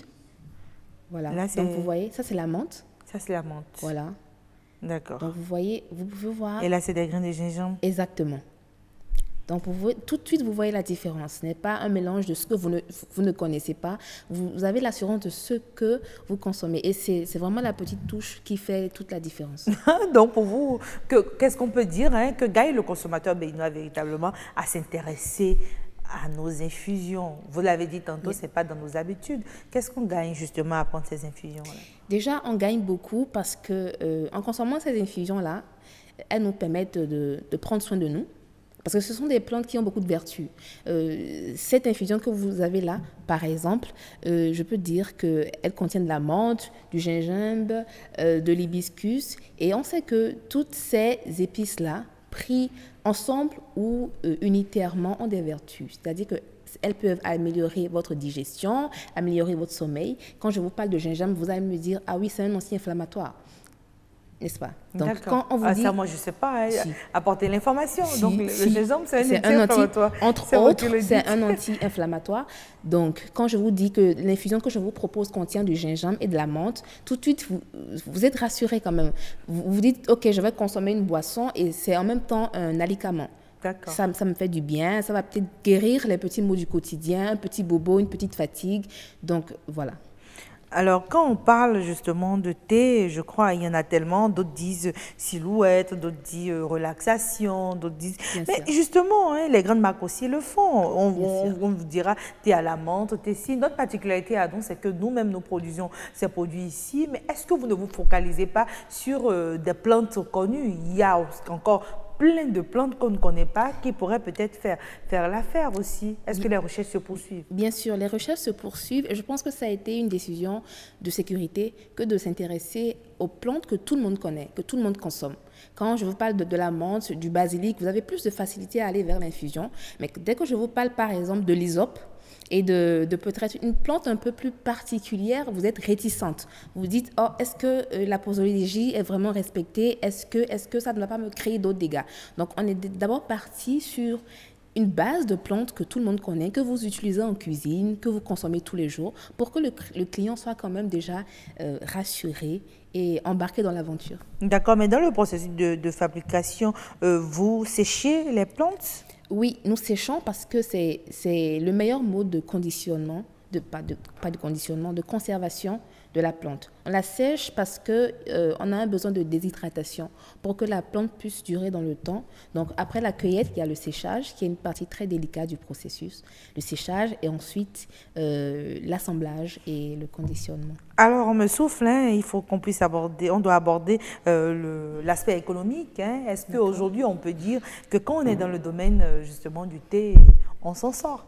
Voilà. Là, donc, vous voyez, ça, c'est la menthe. Ça, c'est la menthe. Voilà. D'accord. Donc, vous voyez, vous pouvez voir. Et là, c'est des grains de gingembre. Exactement. Donc, vous voyez, tout de suite, vous voyez la différence. Ce n'est pas un mélange de ce que vous ne, vous ne connaissez pas. Vous, vous avez l'assurance de ce que vous consommez. Et c'est vraiment la petite touche qui fait toute la différence. Donc, pour vous, qu'est-ce qu'on peut dire hein, que gagne le consommateur béninois véritablement à s'intéresser à nos infusions? Vous l'avez dit tantôt, oui. Ce n'est pas dans nos habitudes. Qu'est-ce qu'on gagne justement à prendre ces infusions-là? Déjà, on gagne beaucoup parce qu'en euh, consommant ces infusions-là, elles nous permettent de, de prendre soin de nous. Parce que ce sont des plantes qui ont beaucoup de vertus. Euh, cette infusion que vous avez là, par exemple, euh, je peux dire qu'elle contient de la menthe, du gingembre, euh, de l'hibiscus. Et on sait que toutes ces épices-là, prises ensemble ou euh, unitairement, ont des vertus. C'est-à-dire qu'elles peuvent améliorer votre digestion, améliorer votre sommeil. Quand je vous parle de gingembre, vous allez me dire « Ah oui, c'est un anti-inflammatoire ». N'est-ce pas? Donc, quand on vous ah, dit... Ça, moi, je ne sais pas hein, si. apporter l'information. Si, Donc, le, si. le gingembre, c'est un anti-inflammatoire. Entre autres, c'est un anti-inflammatoire. Donc, quand je vous dis que l'infusion que je vous propose contient du gingembre et de la menthe, tout de suite, vous, vous êtes rassuré quand même. Vous vous dites, OK, je vais consommer une boisson et c'est en même temps un alicament. Ça, ça me fait du bien. Ça va peut-être guérir les petits maux du quotidien, un petit bobo, une petite fatigue. Donc, voilà. Alors, quand on parle justement de thé, je crois il y en a tellement, d'autres disent silhouette, d'autres disent relaxation, d'autres disent... Bien Mais sûr. Justement, hein, les grandes marques aussi le font. On, on, on vous dira thé à la menthe, thé si. Notre particularité à nous, c'est que nous-mêmes, nous produisons ces produits ici. Mais est-ce que vous ne vous focalisez pas sur euh, des plantes connues? Il y a encore plein de plantes qu'on ne connaît pas qui pourraient peut-être faire, faire l'affaire aussi. Est-ce que les recherches se poursuivent? Bien sûr, les recherches se poursuivent et je pense que ça a été une décision de sécurité que de s'intéresser aux plantes que tout le monde connaît, que tout le monde consomme. Quand je vous parle de, de la menthe, du basilic, vous avez plus de facilité à aller vers l'infusion. Mais dès que je vous parle par exemple de l'hysope, et de, de peut-être une plante un peu plus particulière, vous êtes réticente. Vous dites, oh, est-ce que euh, la posologie est vraiment respectée? Est-ce que, est-ce que ça ne va pas me créer d'autres dégâts? Donc, on est d'abord parti sur une base de plantes que tout le monde connaît, que vous utilisez en cuisine, que vous consommez tous les jours, pour que le, le client soit quand même déjà euh, rassuré et embarqué dans l'aventure. D'accord, mais dans le processus de, de fabrication, euh, vous séchez les plantes? Oui, nous séchons parce que c'est le meilleur mode de conditionnement, de, pas, de, pas de conditionnement, de conservation de la plante. On la sèche parce qu'on euh, a un besoin de déshydratation pour que la plante puisse durer dans le temps. Donc, après la cueillette, il y a le séchage, qui est une partie très délicate du processus. Le séchage et ensuite euh, l'assemblage et le conditionnement. Alors, on me souffle, hein, il faut qu'on puisse aborder, on doit aborder euh, l'aspect économique. Hein. Est-ce qu'aujourd'hui, on peut dire que quand on est dans le domaine justement du thé, on s'en sort?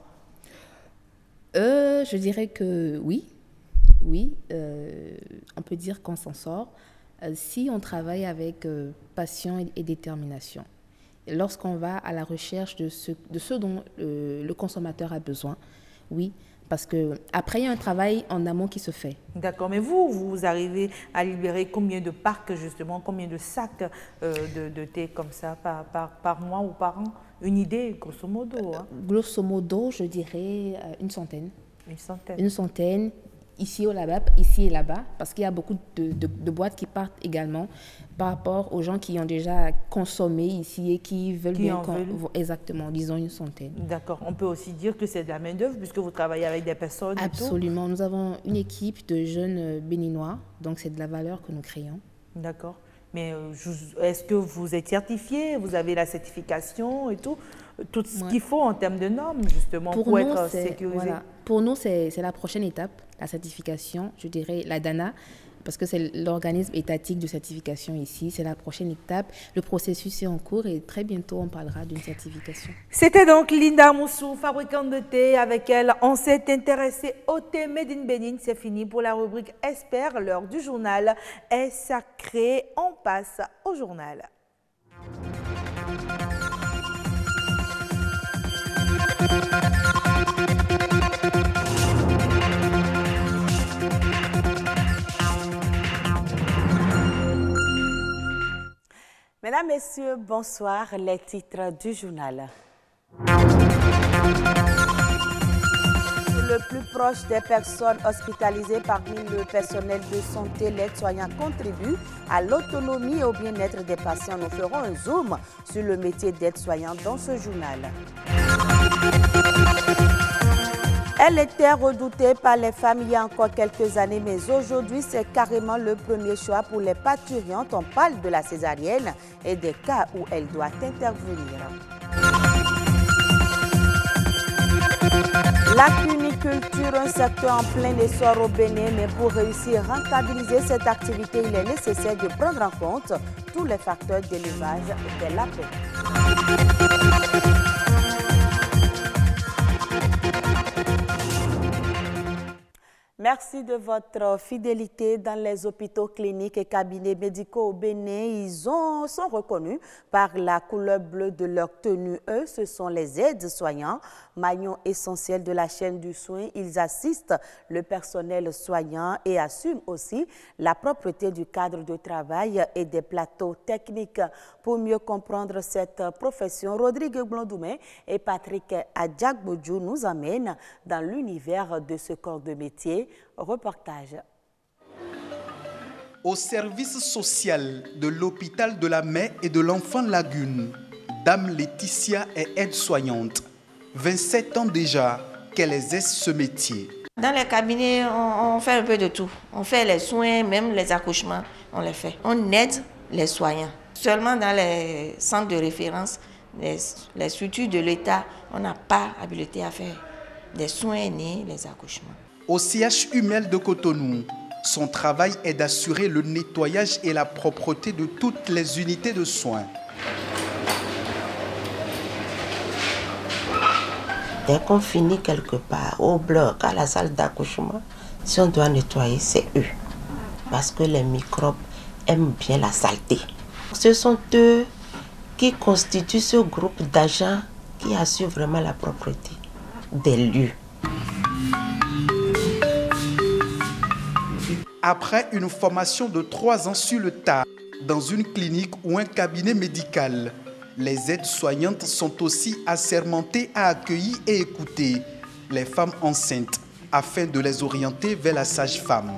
euh, Je dirais que oui. Oui, euh, on peut dire qu'on s'en sort euh, si on travaille avec euh, passion et, et détermination. Lorsqu'on va à la recherche de ce, de ce dont euh, le consommateur a besoin, oui, parce qu'après, il y a un travail en amont qui se fait. D'accord, mais vous, vous arrivez à libérer combien de parcs, justement, combien de sacs euh, de, de thé comme ça par, par, par mois ou par an? Une idée, grosso modo hein? Grosso modo, je dirais euh, une centaine. Une centaine. Une centaine. Ici ou là-bas, ici et là-bas, parce qu'il y a beaucoup de, de, de boîtes qui partent également par rapport aux gens qui ont déjà consommé ici et qui veulent qui bien... veulent. Exactement, disons une centaine. D'accord. On peut aussi dire que c'est de la main-d'œuvre puisque vous travaillez avec des personnes et tout. Absolument. Nous avons une équipe de jeunes béninois, donc c'est de la valeur que nous créons. D'accord. Mais euh, est-ce que vous êtes certifié? Vous avez la certification et tout? Tout ce ouais. qu'il faut en termes de normes, justement, pour, pour nous, être sécurisé? Voilà. Pour nous, c'est la prochaine étape, la certification, je dirais la D A N A. parce que c'est l'organisme étatique de certification ici. C'est la prochaine étape. Le processus est en cours et très bientôt, on parlera d'une certification. C'était donc Linda Moussou, fabricante de thé. Avec elle, on s'est intéressé au thé Made in Bénin. C'est fini pour la rubrique Expert. L'heure du journal est sacrée. On passe au journal. Mesdames, Messieurs, bonsoir. Les titres du journal. Le plus proche des personnes hospitalisées parmi le personnel de santé, l'aide-soignant contribue à l'autonomie et au bien-être des patients. Nous ferons un zoom sur le métier d'aide-soignant dans ce journal. Elle était redoutée par les femmes il y a encore quelques années, mais aujourd'hui, c'est carrément le premier choix pour les parturientes. On parle de la césarienne et des cas où elle doit intervenir. La cuniculture, un secteur en plein essor au Bénin, mais pour réussir à rentabiliser cette activité, il est nécessaire de prendre en compte tous les facteurs d'élevage des lapins. Merci de votre fidélité dans les hôpitaux, cliniques et cabinets médicaux au Bénin. Ils ont, sont reconnus par la couleur bleue de leur tenue. Eux, ce sont les aides-soignants, maillons essentiels de la chaîne du soin. Ils assistent le personnel soignant et assument aussi la propreté du cadre de travail et des plateaux techniques. Pour mieux comprendre cette profession, Rodrigue Blondoumé et Patrick Adjagbodjou nous amènent dans l'univers de ce corps de métier. Reportage. Au service social de l'hôpital de la Mère et de l'Enfant Lagune, Dame Laetitia est aide-soignante. vingt-sept ans déjà qu'elle exerce ce métier. Dans les cabinets, on, on fait un peu de tout. On fait les soins, même les accouchements, on les fait. On aide les soignants. Seulement dans les centres de référence, les, les structures de l'État, on n'a pas habilité à faire des soins ni les accouchements. Au C H U M E L de Cotonou, son travail est d'assurer le nettoyage et la propreté de toutes les unités de soins. Dès qu'on finit quelque part, au bloc, à la salle d'accouchement, si on doit nettoyer, c'est eux. Parce que les microbes aiment bien la saleté. Ce sont eux qui constituent ce groupe d'agents qui assurent vraiment la propreté des lieux. Après une formation de trois ans sur le tas, dans une clinique ou un cabinet médical, les aides-soignantes sont aussi assermentées à accueillir et écouter les femmes enceintes afin de les orienter vers la sage-femme.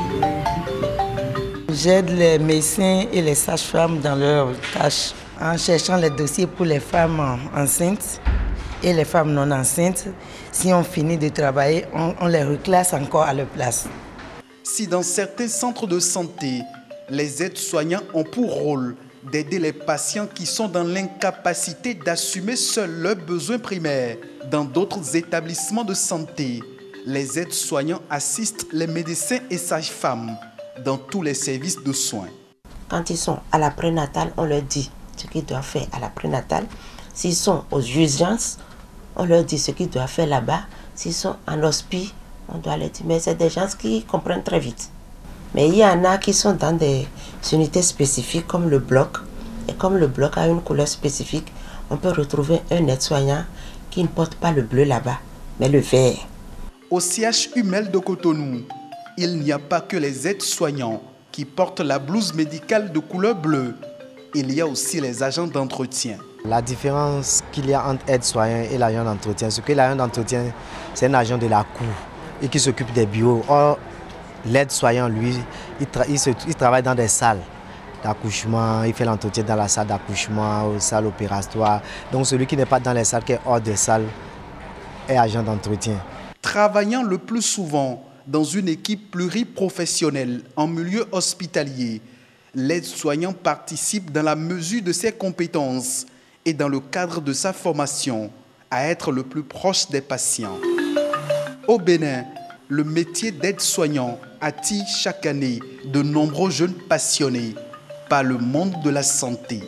J'aide les médecins et les sages-femmes dans leurs tâches en cherchant les dossiers pour les femmes enceintes et les femmes non enceintes. Si on finit de travailler, on, on les reclasse encore à leur place. Si dans certains centres de santé, les aides-soignants ont pour rôle d'aider les patients qui sont dans l'incapacité d'assumer seuls leurs besoins primaires, dans d'autres établissements de santé, les aides-soignants assistent les médecins et sages-femmes dans tous les services de soins. Quand ils sont à la prénatale, on leur dit ce qu'ils doivent faire à la prénatale. S'ils sont aux urgences, on leur dit ce qu'ils doivent faire là-bas. S'ils sont en hospice, on doit les dire. Mais c'est des gens qui comprennent très vite. Mais il y en a qui sont dans des unités spécifiques comme le bloc. Et comme le bloc a une couleur spécifique, on peut retrouver un aide-soignant qui ne porte pas le bleu là-bas, mais le vert. Au C H U M E L de Cotonou, il n'y a pas que les aides-soignants qui portent la blouse médicale de couleur bleue. Il y a aussi les agents d'entretien. La différence qu'il y a entre aide-soignant et l'agent d'entretien, c'est que l'agent d'entretien, c'est un agent de la cour et qui s'occupe des bureaux. Or, l'aide-soignant, lui, il, tra il, se, il travaille dans des salles d'accouchement, il fait l'entretien dans la salle d'accouchement, aux salles opératoires. Donc celui qui n'est pas dans les salles, qui est hors des salles, est agent d'entretien. Travaillant le plus souvent dans une équipe pluriprofessionnelle en milieu hospitalier, l'aide-soignant participe dans la mesure de ses compétences et dans le cadre de sa formation à être le plus proche des patients. Au Bénin, le métier d'aide-soignant attire chaque année de nombreux jeunes passionnés par le monde de la santé.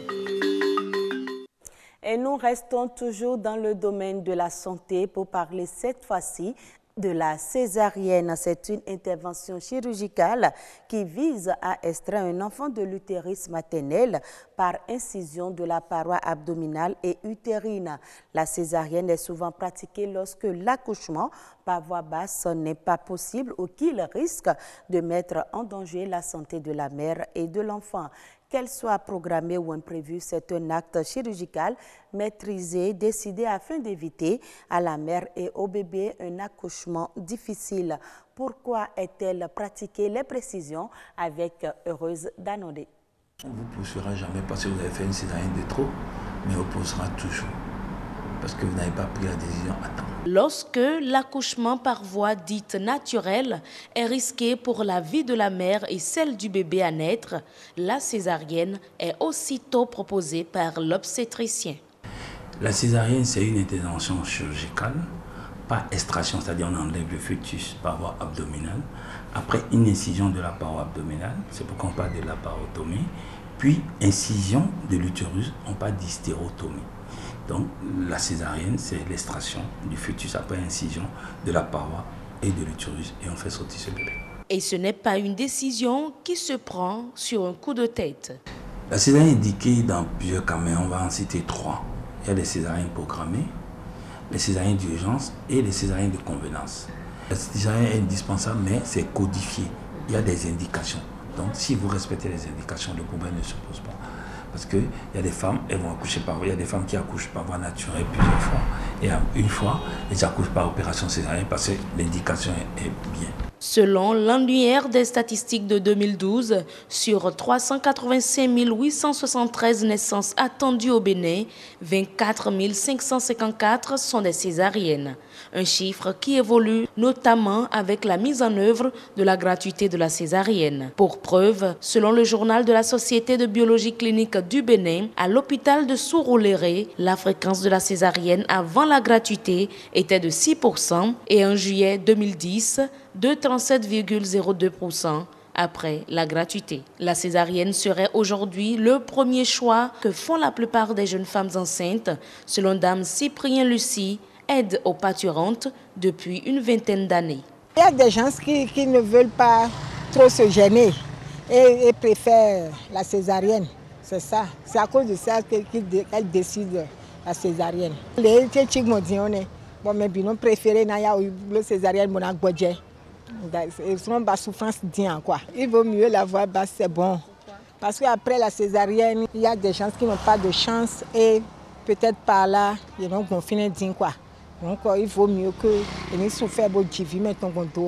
Et nous restons toujours dans le domaine de la santé pour parler cette fois-ci de la césarienne. C'est une intervention chirurgicale qui vise à extraire un enfant de l'utérus maternel par incision de la paroi abdominale et utérine. La césarienne est souvent pratiquée lorsque l'accouchement par voie basse n'est pas possible ou qu'il risque de mettre en danger la santé de la mère et de l'enfant. Qu'elle soit programmée ou imprévue, c'est un acte chirurgical maîtrisé, décidé afin d'éviter à la mère et au bébé un accouchement difficile. Pourquoi est-elle pratiquée? Les précisions avec Heureuse Danodé. On ne vous poursuivra jamais parce que vous avez fait une césarienne de trop, mais on posera toujours parce que vous n'avez pas pris la décision à temps. Lorsque l'accouchement par voie dite naturelle est risqué pour la vie de la mère et celle du bébé à naître, la césarienne est aussitôt proposée par l'obstétricien. La césarienne, c'est une intervention chirurgicale par extraction, c'est-à-dire on enlève le fœtus par voie abdominale, après une incision de la paroi abdominale, c'est pourquoi on parle de la parotomie, puis incision de l'utérus, on parle d'hystérotomie. Donc la césarienne, c'est l'extraction du fœtus après incision de la paroi et de l'utérus et on fait sortir ce bébé. Et ce n'est pas une décision qui se prend sur un coup de tête. La césarienne est indiquée dans plusieurs cas, mais on va en citer trois. Il y a les césariennes programmées, les césariennes d'urgence et les césariennes de convenance. La césarienne est indispensable, mais c'est codifié. Il y a des indications. Donc si vous respectez les indications, le problème ne se pose pas. Parce qu'il y a des femmes, elles vont accoucher par voie, il y a des femmes qui accouchent par voie naturelle plusieurs fois. Et une fois, elles accouchent par opération césarienne parce que l'indication est bien. Selon l'annuaire des statistiques de deux mille douze, sur trois cent quatre-vingt-cinq mille huit cent soixante-treize naissances attendues au Bénin, vingt-quatre mille cinq cent cinquante-quatre sont des césariennes. Un chiffre qui évolue notamment avec la mise en œuvre de la gratuité de la césarienne. Pour preuve, selon le journal de la Société de biologie clinique du Bénin, à l'hôpital de Sourouléré, la fréquence de la césarienne avant la gratuité était de six pour cent et en juillet deux mille dix, de trente-sept virgule zéro deux pour cent après la gratuité. La césarienne serait aujourd'hui le premier choix que font la plupart des jeunes femmes enceintes, selon Dame Cyprien Lucie, aide aux parturientes depuis une vingtaine d'années. Il y a des gens qui, qui ne veulent pas trop se gêner et, et préfèrent la césarienne. C'est ça. C'est à cause de ça qu'elles décident la césarienne. Les gens m'ont dit, bon, mais bien, préféré la césarienne, mon agboudje. Ils ont pas souffrance d'ien quoi. Il vaut mieux la voix basse, c'est bon. Parce qu'après la césarienne, il y a des gens qui n'ont pas de chance et peut-être par là, ils vont finir d'ien quoi. Donc il vaut mieux que ils souffrent beaucoup de vie mais ton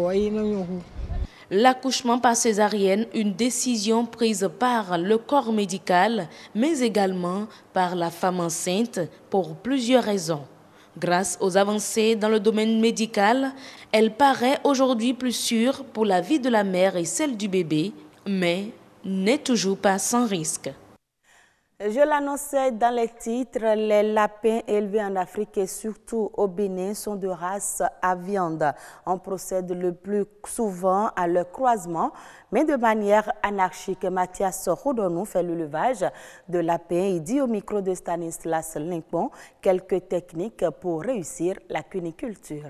L'accouchement par césarienne, une décision prise par le corps médical, mais également par la femme enceinte pour plusieurs raisons. Grâce aux avancées dans le domaine médical, elle paraît aujourd'hui plus sûre pour la vie de la mère et celle du bébé, mais n'est toujours pas sans risque. Je l'annonçais dans les titres, les lapins élevés en Afrique et surtout au Bénin sont de race à viande. On procède le plus souvent à leur croisement, mais de manière anarchique. Mathias Rodonou fait le levage de lapins. Il dit au micro de Stanislas Limpon quelques techniques pour réussir la cuniculture.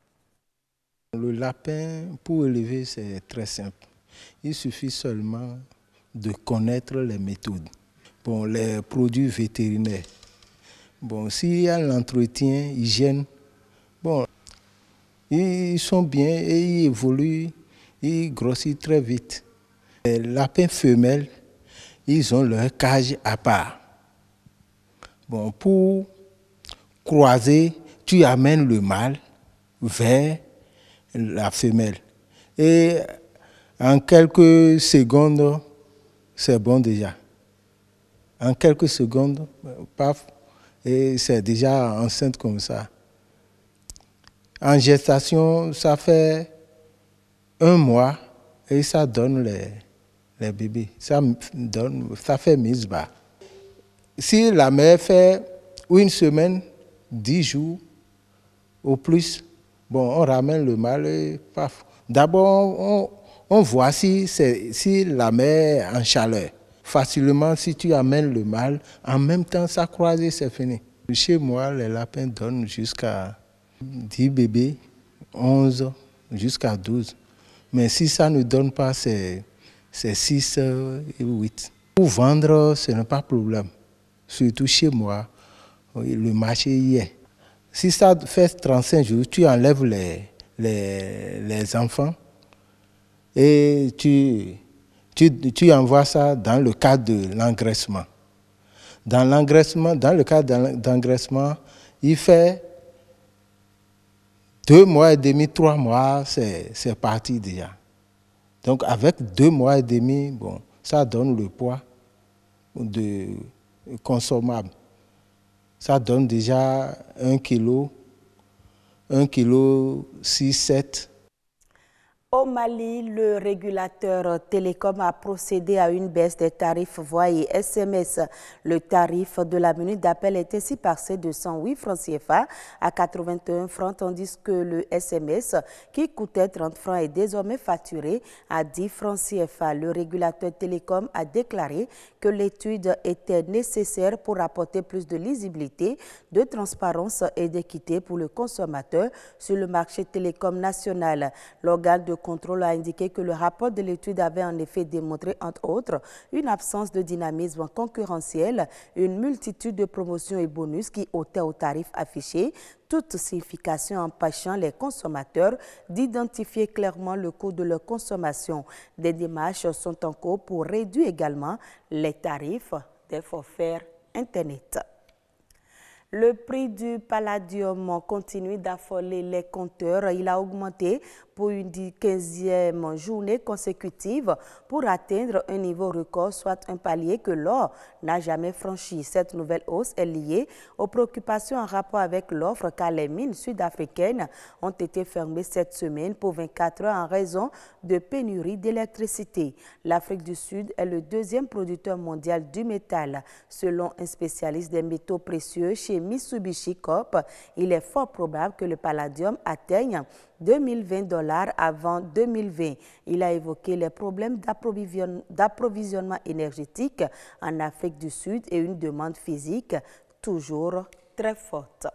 Le lapin, pour élever, c'est très simple. Il suffit seulement de connaître les méthodes. Bon, les produits vétérinaires. Bon, s'il y a l'entretien, hygiène, bon, ils sont bien et ils évoluent, ils grossissent très vite. Les lapins femelles, ils ont leur cage à part. Bon, pour croiser, tu amènes le mâle vers la femelle. Et en quelques secondes, c'est bon déjà. En quelques secondes, paf, et c'est déjà enceinte comme ça. En gestation, ça fait un mois et ça donne les, les bébés. Ça, donne, ça fait mise bas. Si la mère fait une semaine, dix jours au plus, bon, on ramène le mâle et paf, D'abord, on, on voit si, si la mer est en chaleur. Facilement, si tu amènes le mâle, en même temps, ça croise, c'est fini. Chez moi, les lapins donnent jusqu'à dix bébés, onze, jusqu'à douze. Mais si ça ne donne pas, c'est six et huit. Pour vendre, ce n'est pas problème. Surtout chez moi, le marché y est. Si ça fait trente-cinq jours, tu enlèves les, les, les enfants et tu, tu, tu envoies ça dans le cadre de l'engraissement. Dans l'engraissement, dans le cadre d'engraissement, il fait deux mois et demi, trois mois, c'est parti déjà. Donc avec deux mois et demi, bon, ça donne le poids de consommable. Ça donne déjà un kilo, un kilo six, sept. Au Mali, le régulateur télécom a procédé à une baisse des tarifs voix et S M S. Le tarif de la minute d'appel est ainsi passé de cent huit francs C F A à quatre-vingt-un francs, tandis que le S M S, qui coûtait trente francs, est désormais facturé à dix francs C F A. Le régulateur télécom a déclaré que l'étude était nécessaire pour apporter plus de lisibilité, de transparence et d'équité pour le consommateur sur le marché télécom national. L'organe de contrôle a indiqué que le rapport de l'étude avait en effet démontré, entre autres, une absence de dynamisme concurrentiel, une multitude de promotions et bonus qui ôtaient aux tarifs affichés toute signification, empêchant les consommateurs d'identifier clairement le coût de leur consommation. Des démarches sont en cours pour réduire également les tarifs des forfaits Internet. Le prix du palladium continue d'affoler les compteurs. Il a augmenté pour une quinzième journée consécutive pour atteindre un niveau record, soit un palier que l'or n'a jamais franchi. Cette nouvelle hausse est liée aux préoccupations en rapport avec l'offre, car les mines sud-africaines ont été fermées cette semaine pour vingt-quatre heures en raison de pénurie d'électricité. L'Afrique du Sud est le deuxième producteur mondial du métal. Selon un spécialiste des métaux précieux chez Mitsubishi Corp, il est fort probable que le palladium atteigne deux mille vingt dollars avant deux mille vingt. Il a évoqué les problèmes d'approvisionnement énergétique en Afrique du Sud et une demande physique toujours très forte.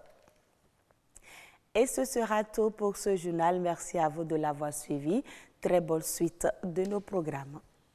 Et ce sera tout pour ce journal. Merci à vous de l'avoir suivi. Très bonne suite de nos programmes.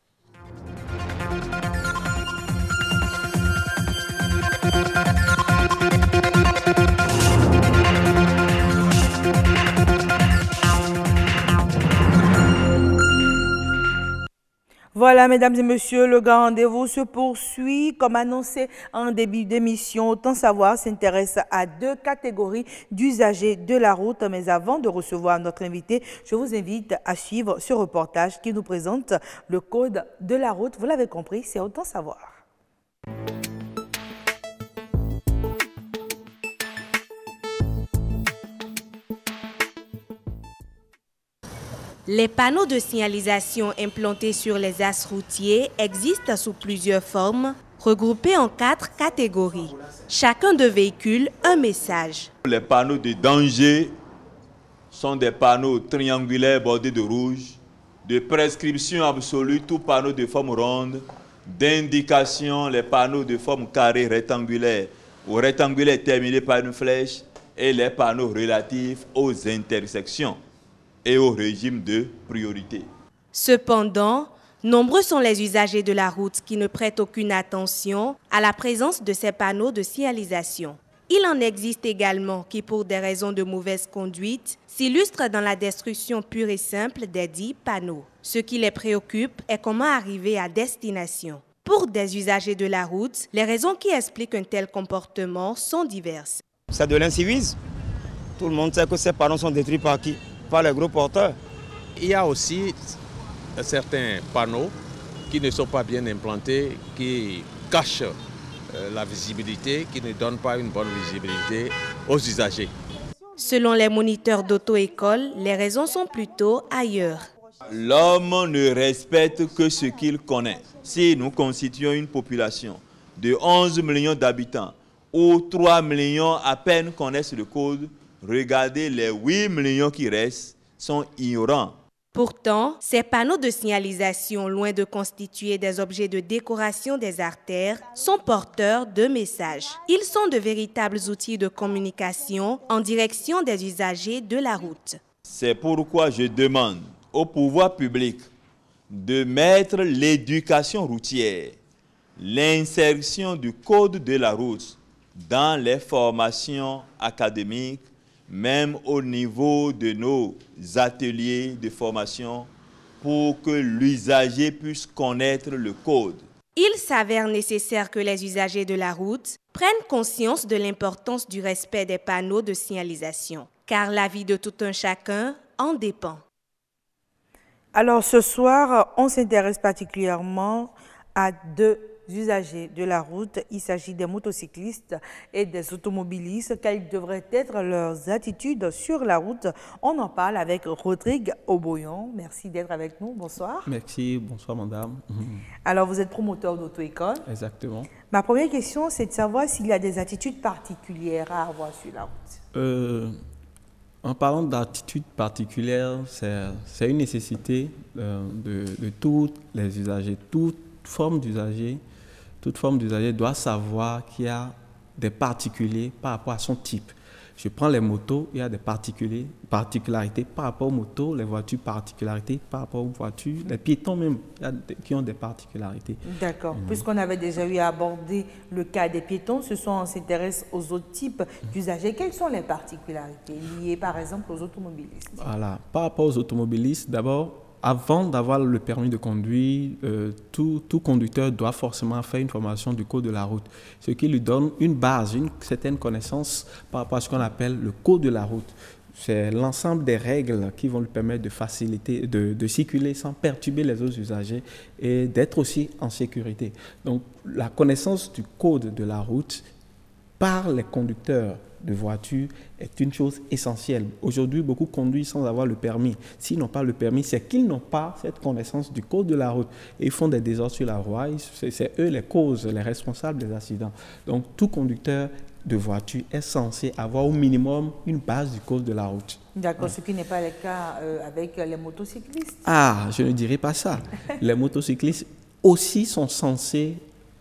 Voilà, mesdames et messieurs, le grand rendez-vous se poursuit. Comme annoncé en début d'émission, Autant Savoir s'intéresse à deux catégories d'usagers de la route. Mais avant de recevoir notre invité, je vous invite à suivre ce reportage qui nous présente le code de la route. Vous l'avez compris, c'est Autant Savoir. Les panneaux de signalisation implantés sur les axes routiers existent sous plusieurs formes, regroupés en quatre catégories. Chacun de véhicules, un message. Les panneaux de danger sont des panneaux triangulaires bordés de rouge, de prescription absolue, tout panneau de forme ronde, d'indication, les panneaux de forme carrée rectangulaire ou rectangulaire terminés par une flèche, et les panneaux relatifs aux intersections et au régime de priorité. Cependant, nombreux sont les usagers de la route qui ne prêtent aucune attention à la présence de ces panneaux de signalisation. Il en existe également qui, pour des raisons de mauvaise conduite, s'illustrent dans la destruction pure et simple des dits panneaux. Ce qui les préoccupe est comment arriver à destination. Pour des usagers de la route, les raisons qui expliquent un tel comportement sont diverses. C'est de l'incivisme. Tout le monde sait que ces panneaux sont détruits par qui? Par les gros porteurs. Il y a aussi certains panneaux qui ne sont pas bien implantés, qui cachent euh, la visibilité, qui ne donnent pas une bonne visibilité aux usagers. Selon les moniteurs d'auto-école, les raisons sont plutôt ailleurs. L'homme ne respecte que ce qu'il connaît. Si nous constituons une population de onze millions d'habitants, où trois millions à peine connaissent le code, regardez les huit millions qui restent, sont ignorants. Pourtant, ces panneaux de signalisation, loin de constituer des objets de décoration des artères, sont porteurs de messages. Ils sont de véritables outils de communication en direction des usagers de la route. C'est pourquoi je demande au pouvoir public de mettre l'éducation routière, l'insertion du code de la route dans les formations académiques, même au niveau de nos ateliers de formation, pour que l'usager puisse connaître le code. Il s'avère nécessaire que les usagers de la route prennent conscience de l'importance du respect des panneaux de signalisation, car la vie de tout un chacun en dépend. Alors ce soir, on s'intéresse particulièrement à deux usagers de la route. Il s'agit des motocyclistes et des automobilistes. Quelles devraient être leurs attitudes sur la route? On en parle avec Rodrigue Oboyon. Merci d'être avec nous. Bonsoir. Merci. Bonsoir, madame. Alors, vous êtes promoteur d'auto-école. Exactement. Ma première question, c'est de savoir s'il y a des attitudes particulières à avoir sur la route. Euh, en parlant d'attitudes particulières, c'est une nécessité euh, de, de tous les usagers, toute forme d'usager. Toute forme d'usager doit savoir qu'il y a des particuliers par rapport à son type. Je prends les motos, il y a des particuliers, particularités par rapport aux motos, les voitures, particularités par rapport aux voitures, les piétons même, il y a des, qui ont des particularités. D'accord. Mmh. Puisqu'on avait déjà eu à aborder le cas des piétons, ce sont, on s'intéresse aux autres types d'usagers. Quelles sont les particularités liées par exemple aux automobilistes? Voilà. Par rapport aux automobilistes, d'abord, avant d'avoir le permis de conduire, euh, tout, tout conducteur doit forcément faire une formation du code de la route, ce qui lui donne une base, une certaine connaissance par rapport à ce qu'on appelle le code de la route. C'est l'ensemble des règles qui vont lui permettre de faciliter, de, de circuler sans perturber les autres usagers et d'être aussi en sécurité. Donc, la connaissance du code de la route par les conducteurs de voitures est une chose essentielle. Aujourd'hui, beaucoup conduisent sans avoir le permis. S'ils n'ont pas le permis, c'est qu'ils n'ont pas cette connaissance du code de la route. Et ils font des désordres sur la voie. C'est eux les causes, les responsables des accidents. Donc, tout conducteur de voiture est censé avoir au minimum une base du code de la route. D'accord, Ouais. ce qui n'est pas le cas euh, avec les motocyclistes. Ah, je ne dirais pas ça. Les motocyclistes aussi sont censés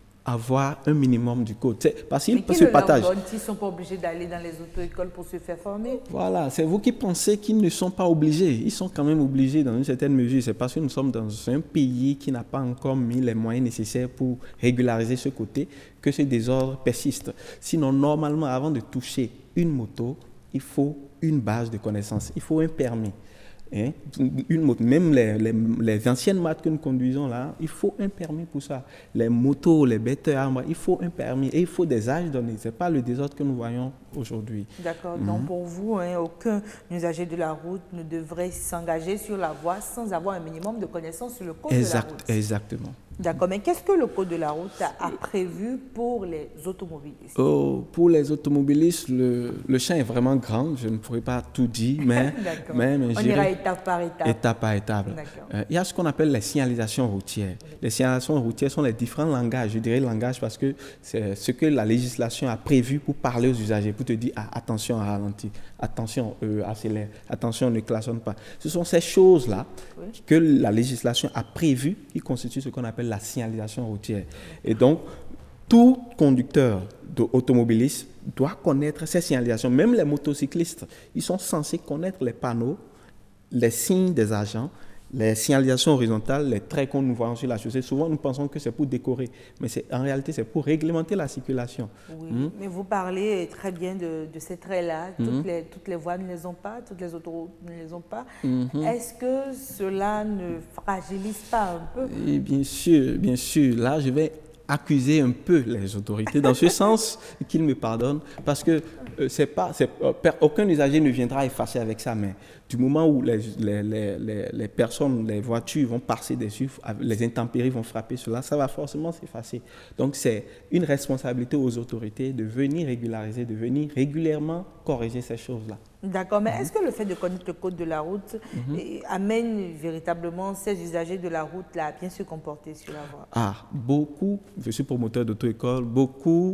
avoir un minimum du code. Parce qu'ils se partagent. Ils ne sont pas obligés d'aller dans les auto-écoles pour se faire former. Voilà, c'est vous qui pensez qu'ils ne sont pas obligés. Ils sont quand même obligés dans une certaine mesure. C'est parce que nous sommes dans un pays qui n'a pas encore mis les moyens nécessaires pour régulariser ce côté que ce désordre persiste. Sinon, normalement, avant de toucher une moto, il faut une base de connaissances. Il faut un permis. Hein? Une moto, même les, les, les anciennes motos que nous conduisons là, il faut un permis pour ça. Les motos, les bêtes armes, il faut un permis et il faut des âges donnés. Ce n'est pas le désordre que nous voyons aujourd'hui. D'accord. Mm-hmm. Donc pour vous, hein, aucun usager de la route ne devrait s'engager sur la voie sans avoir un minimum de connaissances sur le code exact, de la route. Exactement. D'accord. Mais qu'est-ce que le code de la route a, a prévu pour les automobilistes? Oh, pour les automobilistes, le, le champ est vraiment grand. Je ne pourrais pas tout dire, mais, mais, mais on ira étape par étape. Étape par étape. Euh, il y a ce qu'on appelle les signalisations routières. Les signalisations routières sont les différents langages. Je dirais langage parce que c'est ce que la législation a prévu pour parler aux usagers, pour te dire ah, attention à ralentir, attention euh, accélère, attention ne klaxonne pas. Ce sont ces choses-là oui. que la législation a prévues qui constituent ce qu'on appelle la signalisation routière. Et donc, tout conducteur automobiliste doit connaître ces signalisations. Même les motocyclistes, ils sont censés connaître les panneaux, les signes des agents, les signalisations horizontales, les traits qu'on nous voit sur la chaussée. Souvent, nous pensons que c'est pour décorer, mais en réalité, c'est pour réglementer la circulation. Oui, mmh. mais vous parlez très bien de, de ces traits-là. Mmh. Toutes, les, toutes les voies ne les ont pas, toutes les autoroutes ne les ont pas. Mmh. Est-ce que cela ne fragilise pas un peu? Et bien sûr, bien sûr. Là, je vais accuser un peu les autorités dans ce sens, qu'ils me pardonnent, parce que euh, c'est pas, c'est, euh, aucun usager ne viendra effacer avec sa main. Du moment où les, les, les, les personnes, les voitures vont passer dessus, les intempéries vont frapper cela, ça va forcément s'effacer. Donc c'est une responsabilité aux autorités de venir régulariser, de venir régulièrement corriger ces choses-là. D'accord, mais mm-hmm. est-ce que le fait de connaître le code de la route mm-hmm. amène véritablement ces usagers de la route là, à bien se comporter sur la voie? Ah, beaucoup, je suis promoteur d'auto-école, beaucoup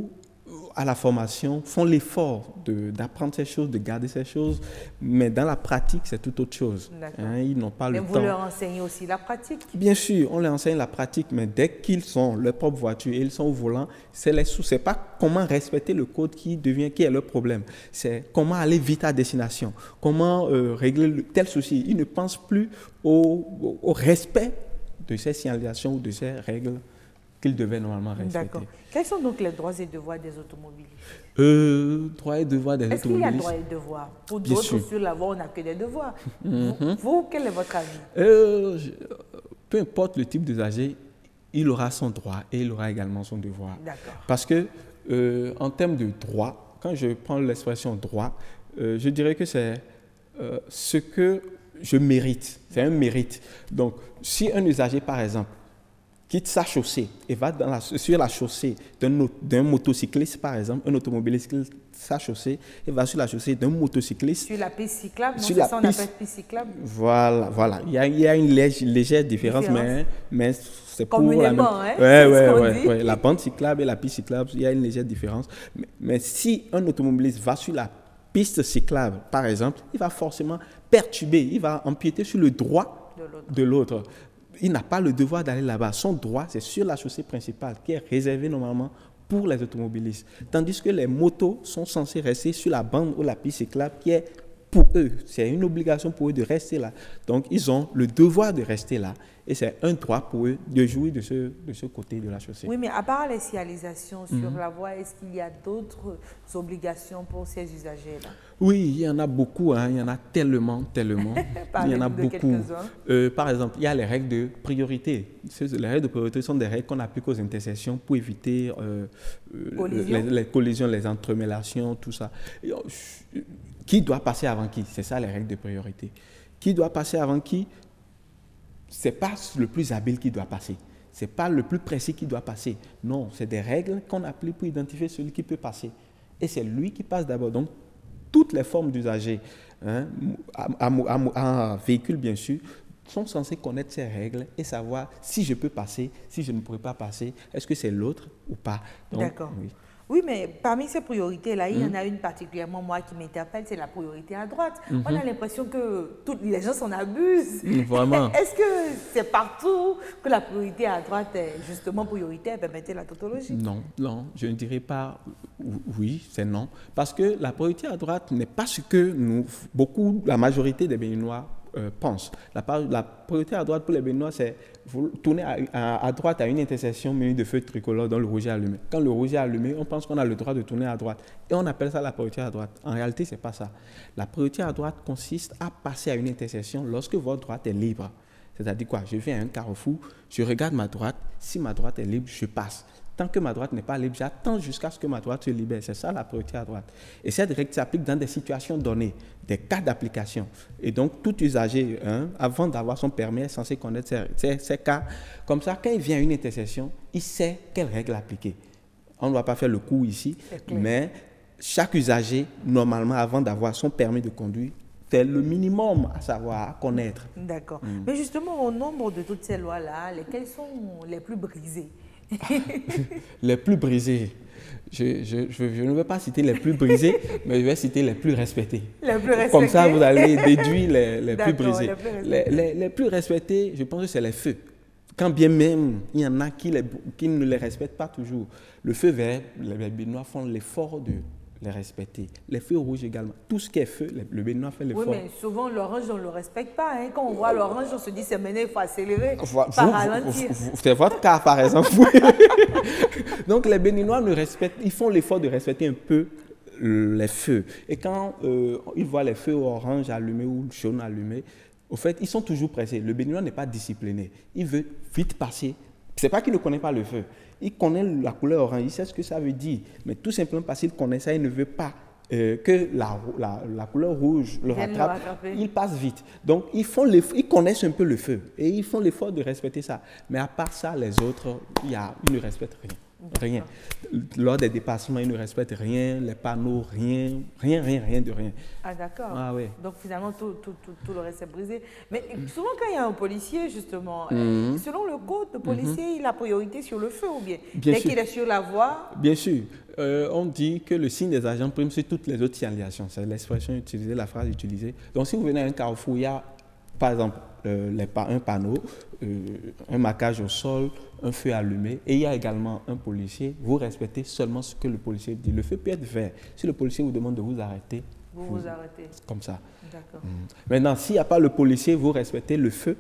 à la formation font l'effort d'apprendre ces choses, de garder ces choses, mais dans la pratique, c'est tout autre chose. Hein, ils n'ont pas mais le vous temps. leur enseignez aussi la pratique? Bien sûr, on leur enseigne la pratique, mais dès qu'ils ont leur propre voiture et ils sont au volant, c'est les sous. C'est pas comment respecter le code qui devient, qui est le problème. C'est comment aller vite à destination, comment euh, régler le, tel souci. Ils ne pensent plus au, au, au respect de ces signalisations ou de ces règles qu'ils devaient normalement respecter. D'accord. Quels sont donc les droits et devoirs des automobilistes? Euh, droits et devoirs des Est-ce qu'il y a automobilistes. droits et devoirs? Pour Bien d'autres, sûr. sur la voie, on n'a que des devoirs. Mhm. vous, vous, quel est votre avis? Euh, je- peu importe le type d'usager, il aura son droit et il aura également son devoir. D'accord. Parce que, euh, en termes de droit, quand je prends l'expression droit, euh, je dirais que c'est euh, ce que je mérite. C'est un mérite. Donc, si un usager, par exemple, quitte sa chaussée et va dans la, sur la chaussée d'un au- d'un motocycliste, par exemple, un automobiliste quitte sa chaussée et va sur la chaussée d'un motocycliste. Sur la piste cyclable, non, Sur c'est la ça on piste- appelle piste cyclable? Voilà, voilà. Il y a, il y a une lég- légère différence, Différence. mais, mais c'est pour la même... Communément, hein, Ouais, c'est ce ouais, qu'on ouais, dit. ouais. La bande cyclable et la piste cyclable, il y a une légère différence. Mais, mais si un automobiliste va sur la piste cyclable, par exemple, il va forcément perturber, il va empiéter sur le droit de l'autre. Il n'a pas le devoir d'aller là-bas. Son droit, c'est sur la chaussée principale, qui est réservée normalement pour les automobilistes. Tandis que les motos sont censées rester sur la bande ou la piste cyclable, qui est pour eux. C'est une obligation pour eux de rester là. Donc, ils ont le devoir de rester là. Et c'est un droit pour eux de jouir de ce, de ce côté de la chaussée. Oui, mais à part les signalisations sur Mhm. la voie, est-ce qu'il y a d'autres obligations pour ces usagers-là? Oui, il y en a beaucoup, hein. Il y en a tellement, tellement. Il y en a Parlez-nous de beaucoup. quelques-uns. Euh, par exemple, il y a les règles de priorité. Ces- Les règles de priorité sont des règles qu'on applique aux intersections pour éviter euh, euh, Collisions. les, les collisions, les entremêlations, tout ça. Et, euh, qui doit passer avant qui? C'est ça les règles de priorité. Qui doit passer avant qui? C'est pas le plus habile qui doit passer. C'est pas le plus précis qui doit passer. Non, c'est des règles qu'on applique pour identifier celui qui peut passer. Et c'est lui qui passe d'abord. Donc, toutes les formes d'usagers, hein, à, à- à- à véhicule bien sûr, sont censés connaître ces règles et savoir si je peux passer, si je ne pourrais pas passer, est-ce que c'est l'autre ou pas. Donc, D'accord. oui. Oui, mais parmi ces priorités-là, il y en Mhm. a une particulièrement, moi, qui m'interpelle, c'est la priorité à droite. Mhm. On a l'impression que toutes les gens s'en abusent. Mhm, vraiment. Est-ce que c'est partout que la priorité à droite est justement prioritaire? Permettez la tautologie. Non, non, je ne dirais pas oui, c'est non. Parce que la priorité à droite n'est pas ce que nous, beaucoup, la majorité des Béninois euh, pensent. La, par- la priorité à droite pour les Béninois, c'est vous tourner à, à- à droite à une intersection munie de feux tricolores dont le rouge est allumé. Quand le rouge est allumé, on pense qu'on a le droit de tourner à droite. Et on appelle ça la priorité à droite. En réalité, ce n'est pas ça. La priorité à droite consiste à passer à une intersection lorsque votre droite est libre. C'est-à-dire quoi? Je viens à un carrefour, je regarde ma droite, si ma droite est libre, je passe. Tant que ma droite n'est pas libre, j'attends jusqu'à ce que ma droite se libère. C'est ça la priorité à droite. Et cette règle s'applique dans des situations données, des cas d'application. Et donc, tout usager, hein, avant d'avoir son permis, est censé connaître ces, ces- ces cas. Comme ça, quand il vient à une intersection, il sait quelle règle appliquer. On ne va pas faire le cours ici, mais chaque usager, normalement, avant d'avoir son permis de conduire, c'est le minimum à savoir, à connaître. D'accord. Mm. Mais justement, au nombre de toutes ces lois-là, lesquelles sont les plus brisées? Les plus brisés. Je, je, je, je ne vais pas citer les plus brisés, mais je vais citer les plus respectés. Les plus respectés. Comme ça, vous allez déduire les, les plus D'accord, brisés. les plus respectés. Les, les- les plus respectés, je pense que c'est les feux. Quand bien même, il y en a qui, les- qui ne les respectent pas toujours. Le feu vert, les Béninois font l'effort de les respecter. Les feux rouges également. Tout ce qui est feu, le le Béninois fait Oui, l'effort. mais souvent, l'orange, on ne le respecte pas. Hein. Quand on voit l'orange, on se dit, c'est maintenant, il faut accélérer, Vous- pas vous- ralentir. vous- vous- C'est votre cas, par exemple. Donc, les Béninois ne respectent, ils font l'effort de respecter un peu les feux. Et quand euh, ils voient les feux orange allumés ou jaune allumés, au fait, ils sont toujours pressés. Le Béninois n'est pas discipliné. Il veut vite passer. Ce n'est pas qu'il ne connaît pas le feu. Il connaît la couleur orange, il sait ce que ça veut dire. Mais tout simplement parce qu'il connaît ça, il ne veut pas euh, que la, la, la couleur rouge le Vienne le rattrape. rattraper. Il passe vite. Donc, ils, font l'eff- ils connaissent un peu le feu et ils font l'effort de respecter ça. Mais à part ça, les autres, il y a, ils ne respectent rien. Rien. Lors des dépassements, ils ne respectent rien, les panneaux, rien, rien, rien, rien de rien. Ah d'accord. Ah, oui. Donc finalement, tout, tout, tout, tout le reste est brisé. Mais souvent, quand il y a un policier, justement, Mhm. selon le code, le policier, il a priorité sur le feu ou bien, Bien dès sûr. qu'il est sur la voie. Bien sûr. Euh, on dit que le signe des agents prime sur toutes les autres signalisations. C'est l'expression utilisée, la phrase utilisée. Donc si vous venez à un carrefour, il y a, par exemple, euh, les pa- un panneau, euh, un marquage au sol, un feu allumé, et il y a également un policier. Vous respectez seulement ce que le policier dit. Le feu peut être vert. Si le policier vous demande de vous arrêter, Vous vous arrêtez. comme ça. D'accord. Mm. Maintenant, s'il n'y a pas le policier, vous respectez le feu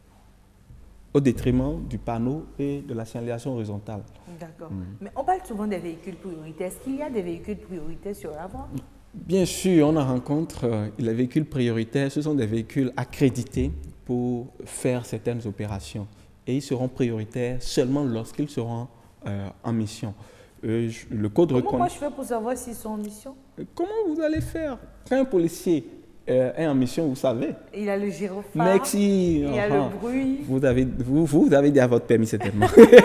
au détriment du panneau et de la signalisation horizontale. D'accord. Mm. Mais on parle souvent des véhicules prioritaires. Est-ce qu'il y a des véhicules prioritaires sur la voie? Bien sûr, on en rencontre euh, les véhicules prioritaires. Ce sont des véhicules accrédités pour faire certaines opérations. Et ils seront prioritaires seulement lorsqu'ils seront euh, en mission. Euh, je- le code Comment reconnaît... moi je fais pour savoir s'ils sont en mission? Comment vous allez faire? Quand un policier euh, est en mission, vous savez. Il a le gyrophare, Merci. il y a Ah, le bruit. Vous avez, vous, vous avez déjà votre permis certainement.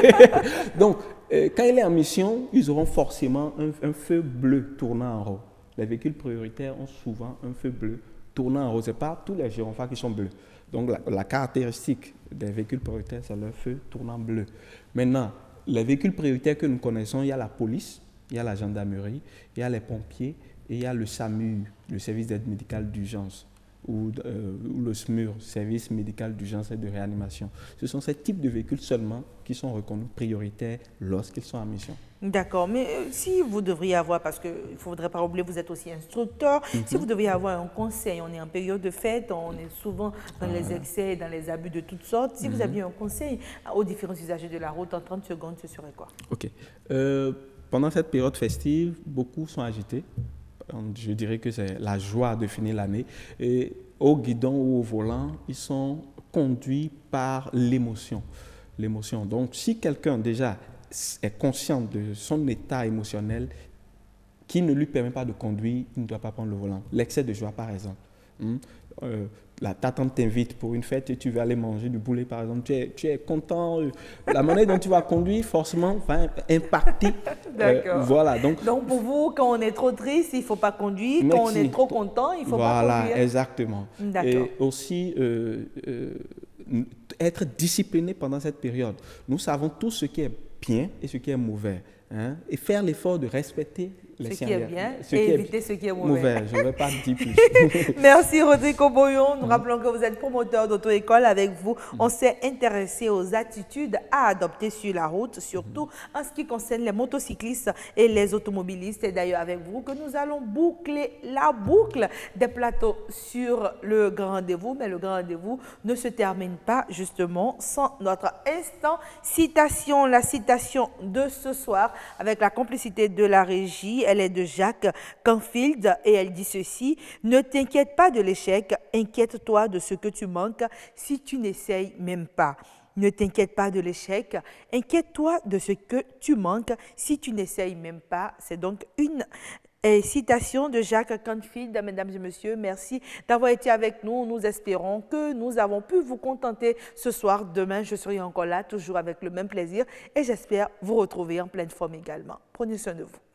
Donc, euh, quand il est en mission, ils auront forcément un, un feu bleu tournant en rond. Les véhicules prioritaires ont souvent un feu bleu tournant en rond. Ce n'est pas tous les gyrophares qui sont bleus. Donc, la, la caractéristique des véhicules prioritaires, c'est leur feu tournant bleu. Maintenant, les véhicules prioritaires que nous connaissons, il y a la police, il y a la gendarmerie, il y a les pompiers et il y a le SAMU, le service d'aide médicale d'urgence, ou, euh, ou le S M U R, service médical d'urgence et de réanimation. Ce sont ces types de véhicules seulement qui sont reconnus prioritaires lorsqu'ils sont en mission. D'accord, mais euh, si vous devriez avoir, parce qu'il ne faudrait pas oublier, vous êtes aussi instructeur, Mhm. si vous devriez avoir un conseil, on est en période de fête, on est souvent dans les Ah. excès, dans les abus de toutes sortes, si vous Mhm. aviez un conseil aux différents usagers de la route en trente secondes, ce serait quoi? Ok. Euh, pendant cette période festive, beaucoup sont agités. Je dirais que c'est la joie de finir l'année. Et au guidon ou au volant, ils sont conduits par l'émotion. L'émotion. Donc, si quelqu'un déjà est conscient de son état émotionnel qui ne lui permet pas de conduire, il ne doit pas prendre le volant. L'excès de joie, par exemple. Hmm? Euh, la, ta tante t'invite pour une fête et tu vas aller manger du boulet, par exemple. Tu es, tu es content. euh, la manière dont tu vas conduire, forcément, va impacter. D'accord. euh, voilà. Donc, Donc pour vous, quand on est trop triste, il ne faut pas conduire. Quand on Merci. est trop content, il ne faut voilà, pas conduire. exactement. D'accord. Et aussi, euh, euh, être discipliné pendant cette période. Nous savons tout ce qui est bien et ce qui est mauvais. Hein, et faire l'effort de respecter les Ce qui est signes- bien ce et qui est éviter ce qui est mauvais. Je ne vais pas dire plus. Merci Rodrigo Boyon. Nous rappelons que vous êtes promoteur d'auto-école. Avec vous, on s'est intéressé aux attitudes à adopter sur la route, surtout en ce qui concerne les motocyclistes et les automobilistes. Et d'ailleurs avec vous que nous allons boucler la boucle des plateaux sur le grand rendez-vous. Mais le grand rendez-vous ne se termine pas justement sans notre instant citation. La citation de ce soir avec la complicité de la régie. Elle est de Jacques Canfield et elle dit ceci: ne t'inquiète pas de l'échec, inquiète-toi de ce que tu manques si tu n'essayes même pas. Ne t'inquiète pas de l'échec, inquiète-toi de ce que tu manques si tu n'essayes même pas. C'est donc une euh, citation de Jacques Canfield. Mesdames et messieurs, merci d'avoir été avec nous. Nous espérons que nous avons pu vous contenter ce soir. Demain, je serai encore là, toujours avec le même plaisir et j'espère vous retrouver en pleine forme également. Prenez soin de vous.